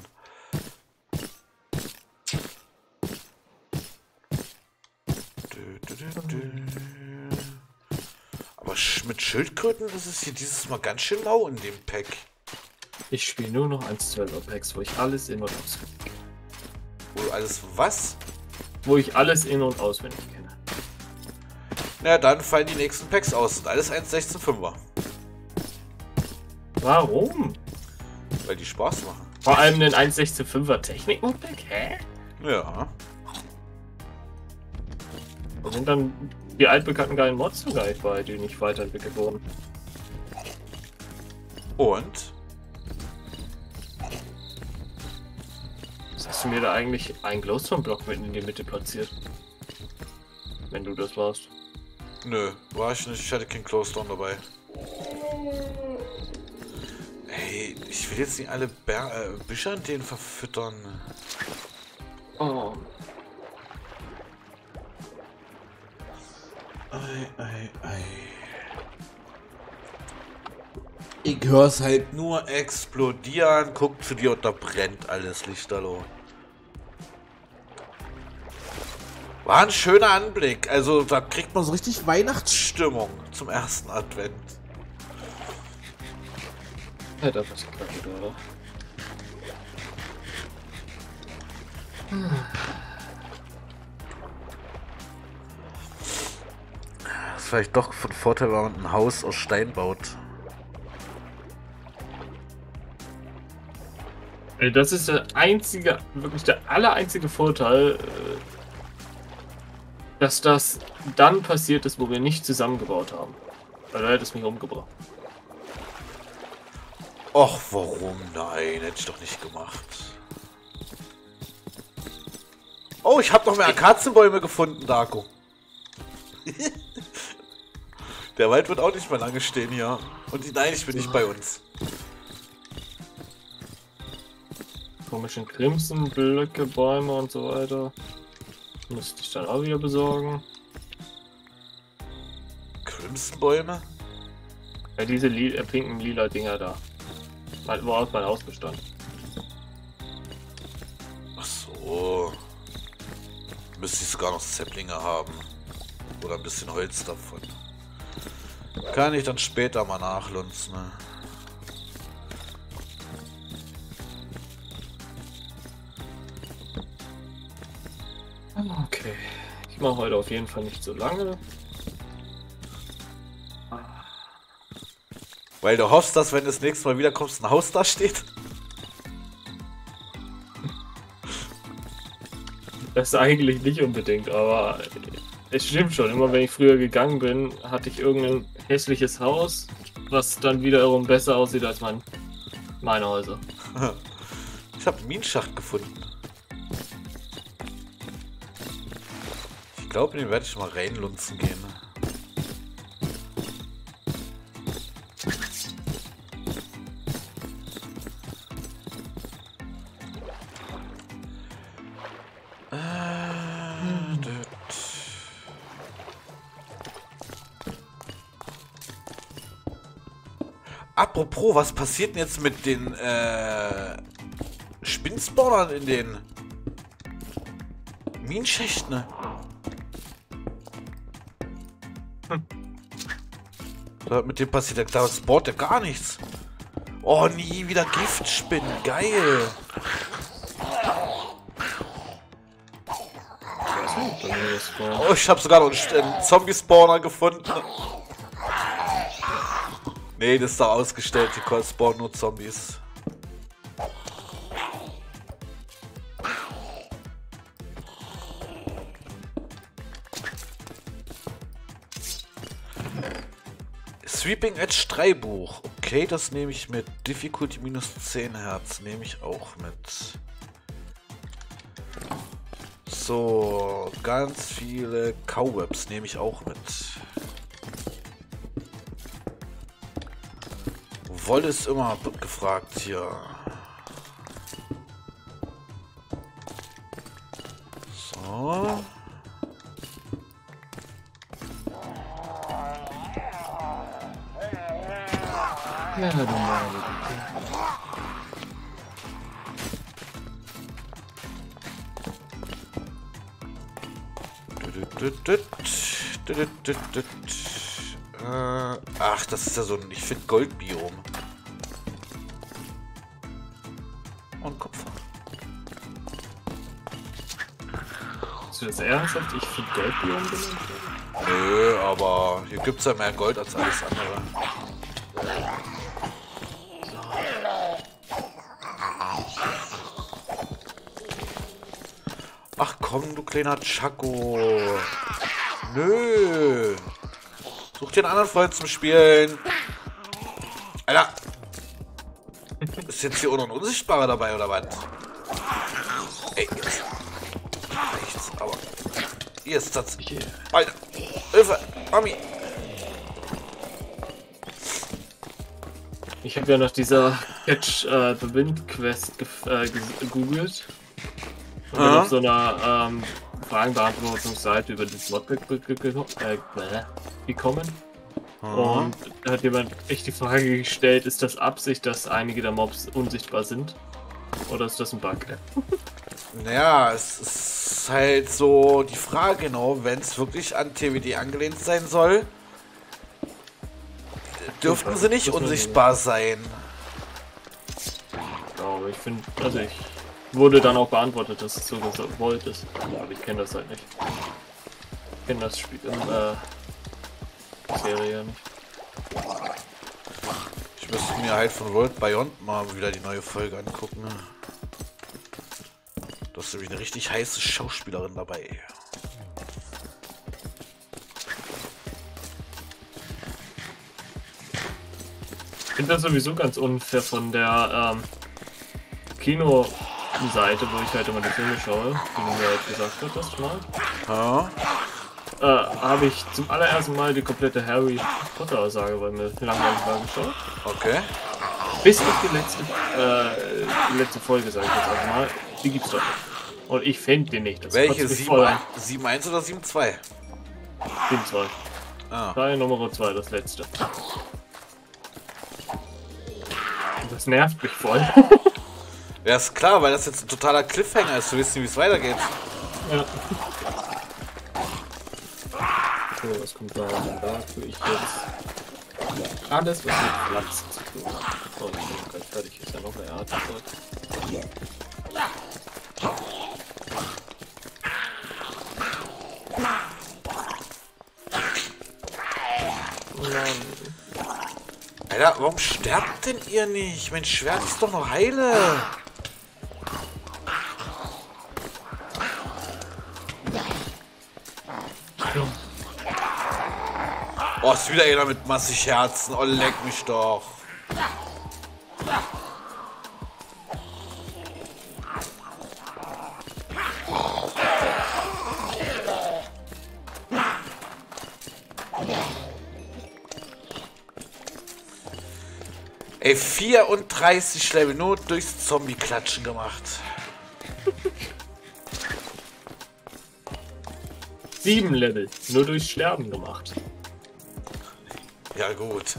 Aber mit Schildkröten ist es hier dieses Mal ganz schön mau in dem Pack. Ich spiele nur noch 1.12er Packs, wo ich alles in- und auswendig kenne. Wo du alles was? Wo ich alles in- und auswendig kenne. Na, dann fallen die nächsten Packs aus. Sind alles 1.16.5er. Warum? Weil die Spaß machen. Vor allem den 1.16.5er Technik-Pack? Hä? Ja. Da sind dann die altbekannten geilen Mods sogar nicht bei, die nicht weiterentwickelt wurden. Und? Was hast du mir da eigentlich einen Glowstone-Block mitten in die Mitte platziert? wenn du das warst. Nö, war ich nicht. Ich hatte kein Close-Down dabei. Ey, ich will jetzt nicht alle Büscher an denen verfüttern. Oh. Ei. Ich hör's halt nur explodieren. Guck zu dir und da brennt alles lichterloh. War ein schöner Anblick. Also da kriegt man so richtig Weihnachtsstimmung zum ersten Advent. Ja, das ist kacke, oder? Das ist vielleicht doch von Vorteil, wenn man ein Haus aus Stein baut. Das ist der einzige, wirklich der allereinzige Vorteil, dass das dann passiert ist, wo wir nicht zusammengebaut haben. Weil du hättest mich umgebracht. Och, warum? Nein, hätte ich doch nicht gemacht. Oh, ich habe noch mehr Akazienbäume gefunden, Darko. Der Wald wird auch nicht mehr lange stehen hier. Und nein, ich bin nicht bei uns. Komischen Crimson-Blöcke, Bäume und so weiter. Müsste ich dann auch wieder besorgen. Crimson-Bäume? Ja, diese pinken lila Dinger da. Woraus mein Haus bestand. Ach so. Müsste ich sogar noch Sapplinge haben. Oder ein bisschen Holz davon. Kann ich dann später mal nachlunzen, ne? Okay. Ich mache heute auf jeden Fall nicht so lange. Weil du hoffst, dass wenn du das nächste Mal wiederkommst, ein Haus da steht? Das eigentlich nicht unbedingt, aber es stimmt schon. Immer wenn ich früher gegangen bin, hatte ich irgendein hässliches Haus, was dann wiederum besser aussieht als meine Häuser. Ich habe einen Minenschacht gefunden. Ich glaube, in den werde ich mal reinlunzen gehen. Apropos, was passiert denn jetzt mit den Spinnspawnern in den Minenschächten? Mit dem passiert da spawnt ja gar nichts. Oh, nie wieder Giftspinnen. Geil. Oh, ich habe sogar noch einen Zombie-Spawner gefunden. Nee, das ist da ausgestellt. Die spawnen nur Zombies. Sweeping Edge 3 Buch. Okay, das nehme ich mit. Difficulty minus 10 Hertz nehme ich auch mit. So, ganz viele Cowwebs nehme ich auch mit. Wolle ist immer gefragt hier. So. Ja, du meine Ach, das ist ja so ein, ich finde, Goldbiom. Und Kupfer. Hast du das ernsthaft? Ich finde Goldbiom genannt? Nö, aber hier gibt es ja mehr Gold als alles andere. Ach komm, du kleiner Chaco. Nö. Such dir einen anderen Freund zum Spielen. Alter. Ist jetzt hier auch noch ein Unsichtbarer dabei, oder was? Ey, jetzt. Rechts, aber. Hier ist das. Alter. Hilfe. Mami. Ich habe ja nach dieser Catch the Wind Quest gegoogelt. Und bin auf so einer Fragenbeantwortungsseite über das Modpack gekommen. Und da hat jemand echt die Frage gestellt, ist das Absicht, dass einige der Mobs unsichtbar sind? Oder ist das ein Bug? Naja, es ist halt so die Frage, genau, wenn es wirklich an TWD angelehnt sein soll, dürften sie nicht unsichtbar sein. Ja, aber ich finde, also ich wurde dann auch beantwortet, dass es so gewollt ist. Aber ich kenne das halt nicht. Ich kenne das Spiel in Serie nicht. Ich müsste mir halt von World Beyond mal wieder die neue Folge angucken. Da ist nämlich eine richtig heiße Schauspielerin dabei. Ich finde das sowieso ganz unfair von der Kino-Seite, wo ich halt immer die Filme schaue, wie du mir halt gesagt hattest mal. Ja. Habe ich zum allerersten Mal die komplette Harry Potter-Sage, weil mir langweilig war, geschaut. Okay. Bis auf die letzte Folge, sage ich jetzt auch mal, die gibt's doch nicht. Und ich finde die nicht. Das Welche? 7.1 oder 7.2? 7.2. Ah. Teil Nummer 2, das letzte. Das nervt mich voll. Ja, ist klar, weil das jetzt ein totaler Cliffhanger ist. Du weißt nicht, wie es weitergeht. Ja. So, was kommt da? Da tue ich jetzt alles, was mit Platz zu tun hat. Oh, ich bin gleich fertig. Ist ja noch eine Art. Alter, warum sterbt denn ihr nicht? Mein Schwert ist doch noch heile. Oh, ist wieder einer mit massig Herzen. Oh, leck mich doch. Ey, 34 Level nur durchs Zombie-Klatschen gemacht. 7 Level, nur durch Sterben gemacht. Ja, gut.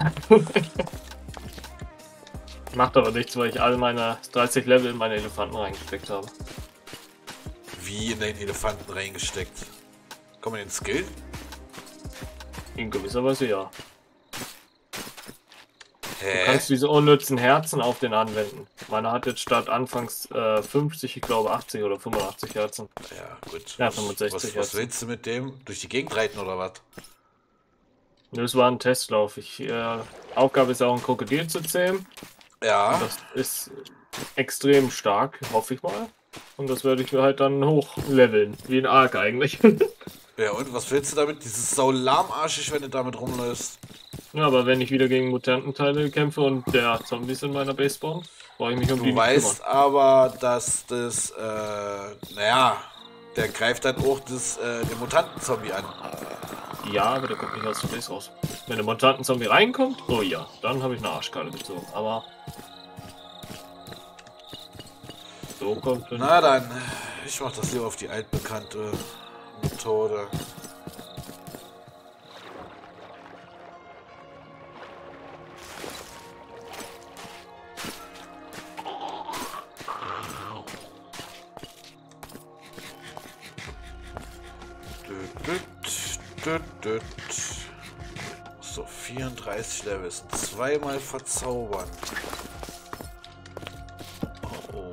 Macht aber nichts, weil ich all meine 30 Level in meine Elefanten reingesteckt habe. Wie in den Elefanten reingesteckt? Kommen wir in den Skill? In gewisser Weise ja. Du Hä? kannst diese unnützen Herzen auf den anwenden. Meine hat jetzt statt anfangs 50, ich glaube 80 oder 85 Herzen. Ja, gut. Ja, 65 was willst du mit dem? Durch die Gegend reiten oder was? Das war ein Testlauf. Aufgabe ist auch ein Krokodil zu zähmen. Ja. Das ist extrem stark, hoffe ich mal. Und das werde ich mir halt dann hochleveln. Wie ein Ark eigentlich. Ja, und was willst du damit? Dieses sau lahmarschig, wenn du damit rumläufst. Ja, aber wenn ich wieder gegen Mutantenteile kämpfe und der Zombies in meiner Base spawnen, brauche ich mich um die Du nicht weißt kümmern. aber, dass das, naja, der greift dann auch den Mutanten-Zombie an. Ja, aber der kommt nicht aus der Base raus. Wenn der Mutanten-Zombie reinkommt, oh ja, dann habe ich eine Arschkarte gezogen. Aber so kommt er. Na dann, ich mach das lieber auf die altbekannte Methode. So, 34 Levels. Zweimal verzaubern. Oh.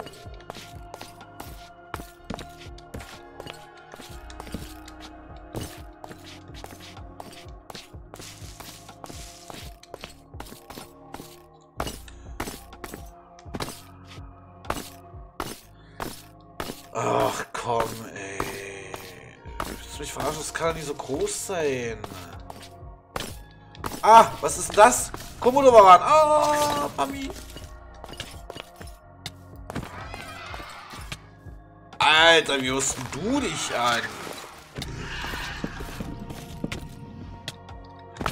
Ach komm, ey. Willst du mich verarschen? Das kann doch nicht so groß sein. Ah, was ist denn das? Komodo-Varan. Ah, Mami. Alter, wie hörst denn du dich an?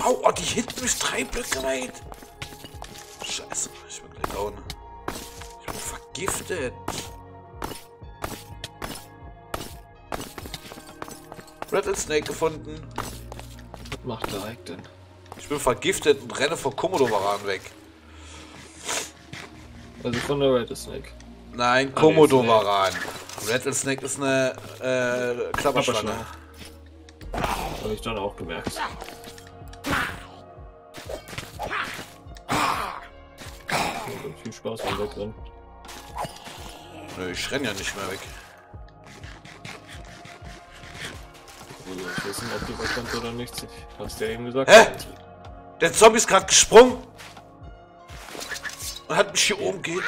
Wow, oh, die hinten mich 3 Blöcke weit. Scheiße, ich bin gleich down. Ich bin vergiftet. Rattlesnake gefunden. Was macht der Ike denn? Ich bin vergiftet und renne vor Komodo-Varan weg. Also von der Rattlesnake. Nein, Komodo-Varan. Rattlesnake ist eine Klapperschlange. Habe ich dann auch gemerkt. Viel Spaß beim Wegrennen. Nö, ich renn ja nicht mehr weg. Also, ich weiß nicht, ob die wegkommt oder nicht. Ich hab's dir eben gesagt. Hä? Der Zombie ist gerade gesprungen. Und hat mich hier oben geht.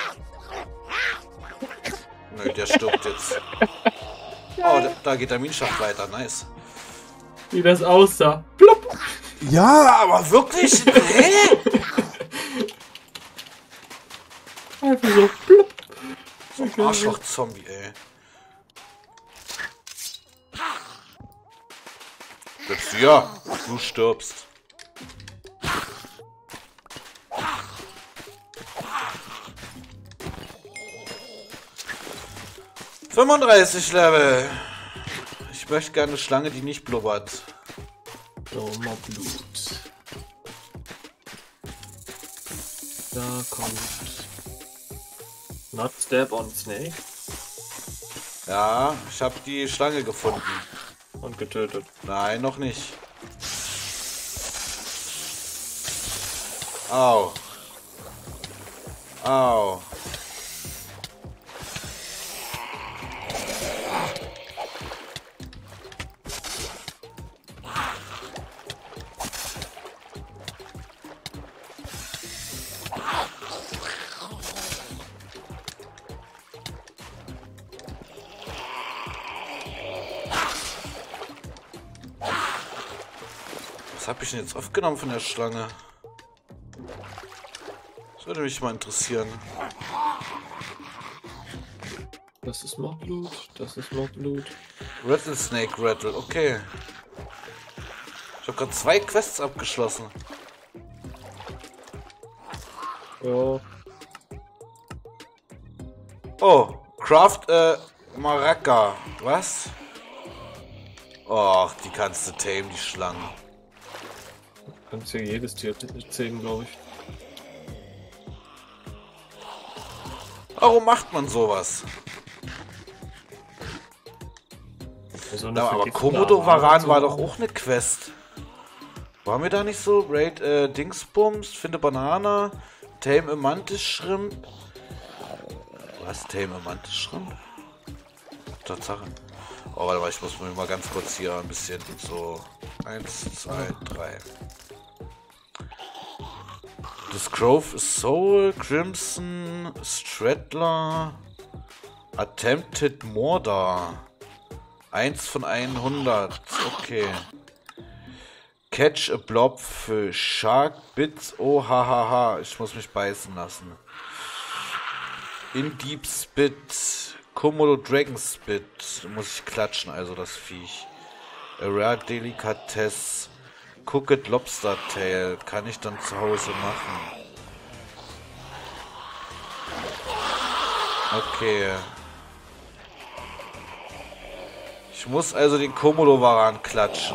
Nö, der stirbt jetzt. Oh, da geht der Minenschacht weiter. Nice. Wie das aussah. Plopp! Ja, aber wirklich? Hä? Einfach so. Plopp! So ein Arschloch-Zombie, ey. Bleibst du ja? Du stirbst. ...35 Level. Ich möchte gerne eine Schlange, die nicht blubbert. So, mal Blut. Da kommt... Not Stab on Snake. Ja, ich habe die Schlange gefunden. Und getötet. Nein, noch nicht. Au. Au. Was habe ich denn jetzt aufgenommen von der Schlange? Das würde mich mal interessieren. Das ist noch Blut, das ist noch Blut. Rattlesnake Rattle, okay. Ich habe gerade 2 Quests abgeschlossen. Ja. Oh, Craft Maraca. Was? Och, die kannst du tamen, die Schlangen. Kannst ja jedes Tier zählen, glaube ich. Warum macht man sowas? Also Ja, aber Komodo-Varan war doch auch eine Quest. Waren wir da nicht so? Raid Dingsbums, finde Banane, Tame a Mantis Shrimp. Was? Tame a Mantis Shrimp? Tatsache. Oh, warte mal, ich muss mir mal ganz kurz hier ein bisschen so... 1, 2, 3. Das Grove is Soul, Crimson, Straddler, Attempted Murder. 1 von 100. Okay. Catch a Blobfish. Shark Bits. Oh, hahaha. Ich muss mich beißen lassen. In Deep Spit. Komodo Dragon Spit. Muss ich klatschen, also das Viech. A Rare Delicatesse. Cooked Lobster Tail. Kann ich dann zu Hause machen. Okay. Ich muss also den Komodo-Varan klatschen.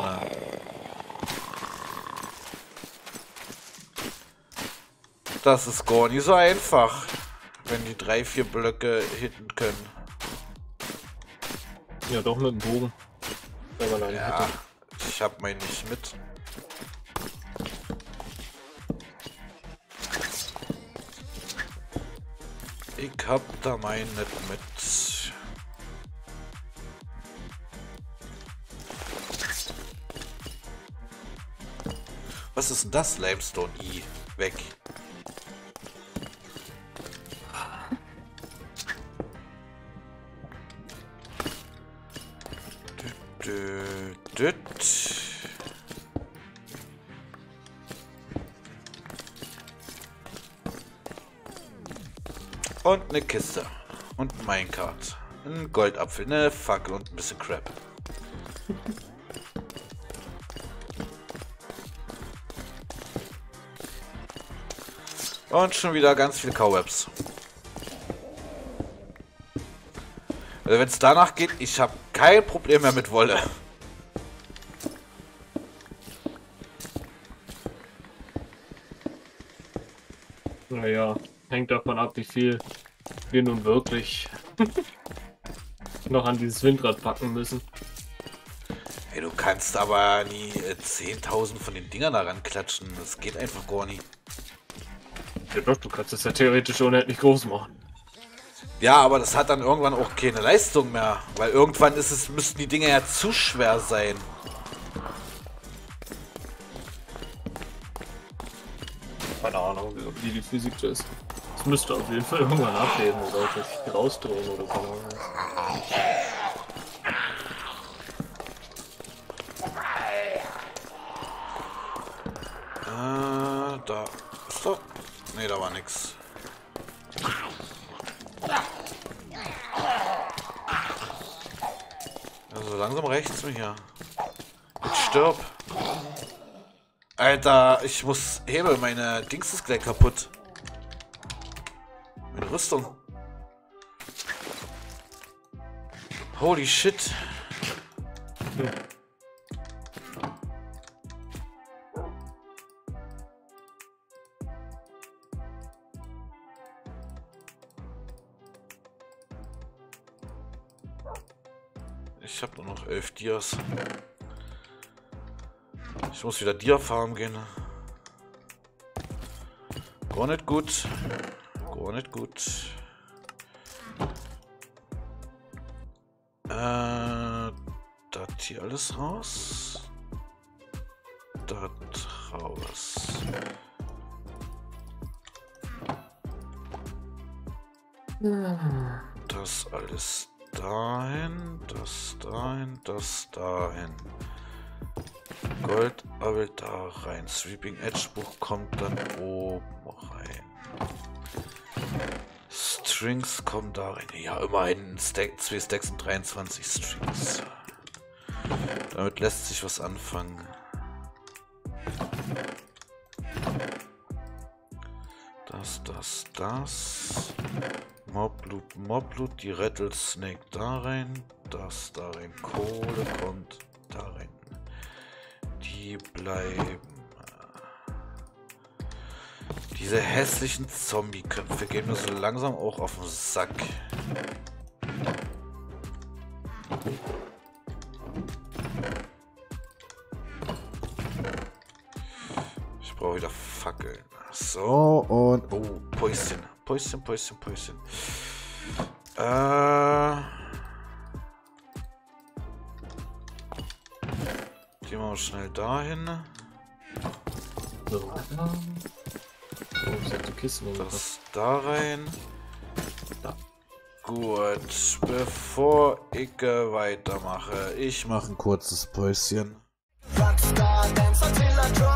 Das ist gar nicht so einfach, wenn die 3, 4 Blöcke hitten können. Ja, doch mit dem Bogen. Wenn man einen Ja, hätte. ich hab meinen nicht mit. Ich hab da meinen nicht mit. Was ist denn das? Limestone I. Weg. Düt. Und eine Kiste. Und ein Minecart. Ein Goldapfel, eine Fackel und ein bisschen Crap. Und schon wieder ganz viel Cowwebs. Also wenn es danach geht, ich habe kein Problem mehr mit Wolle. Naja, hängt davon ab, wie viel wir nun wirklich noch an dieses Windrad packen müssen. Hey, du kannst aber nie 10.000 von den Dingern da ranklatschen. Das geht einfach gar nicht. Ja doch, du kannst es ja theoretisch unendlich groß machen. Ja, aber das hat dann irgendwann auch keine Leistung mehr. Weil irgendwann müssten die Dinger ja zu schwer sein. Keine Ahnung, wie die Physik da ist. Es müsste auf jeden Fall irgendwann abheben oder sich rausdrehen oder so. Da ist doch. Ne, da war nix. Also langsam reicht's mir hier. Jetzt stirb. Alter, ich muss Hebel, meine Dings ist gleich kaputt. Meine Rüstung. Holy shit. Ich habe nur noch 11 Dias. Ich muss wieder Dia farmen gehen. Gar nicht gut. Gar nicht gut. Das hier alles raus. Das raus. Das alles dahin, das dahin, das dahin. Goldabel da rein. Sweeping Edge Buch kommt dann oben rein. Strings kommen da rein. Ja, immerhin 2 Stacks und 23 Strings. Damit lässt sich was anfangen. Das. Mobblut, die Rattlesnake da rein. Das da rein. Kohle kommt da rein. Die bleiben. Diese hässlichen Zombie-Köpfe gehen mir so langsam auch auf den Sack. Ich brauche wieder Fackeln. So, und... Oh, Päuschen. Päuschen. Die machen wir schnell dahin. So. Die Kisten Das da rein. Da. Gut, bevor ich weitermache, ich mache ein kurzes Päuschen. Rockstar, dance until I drop.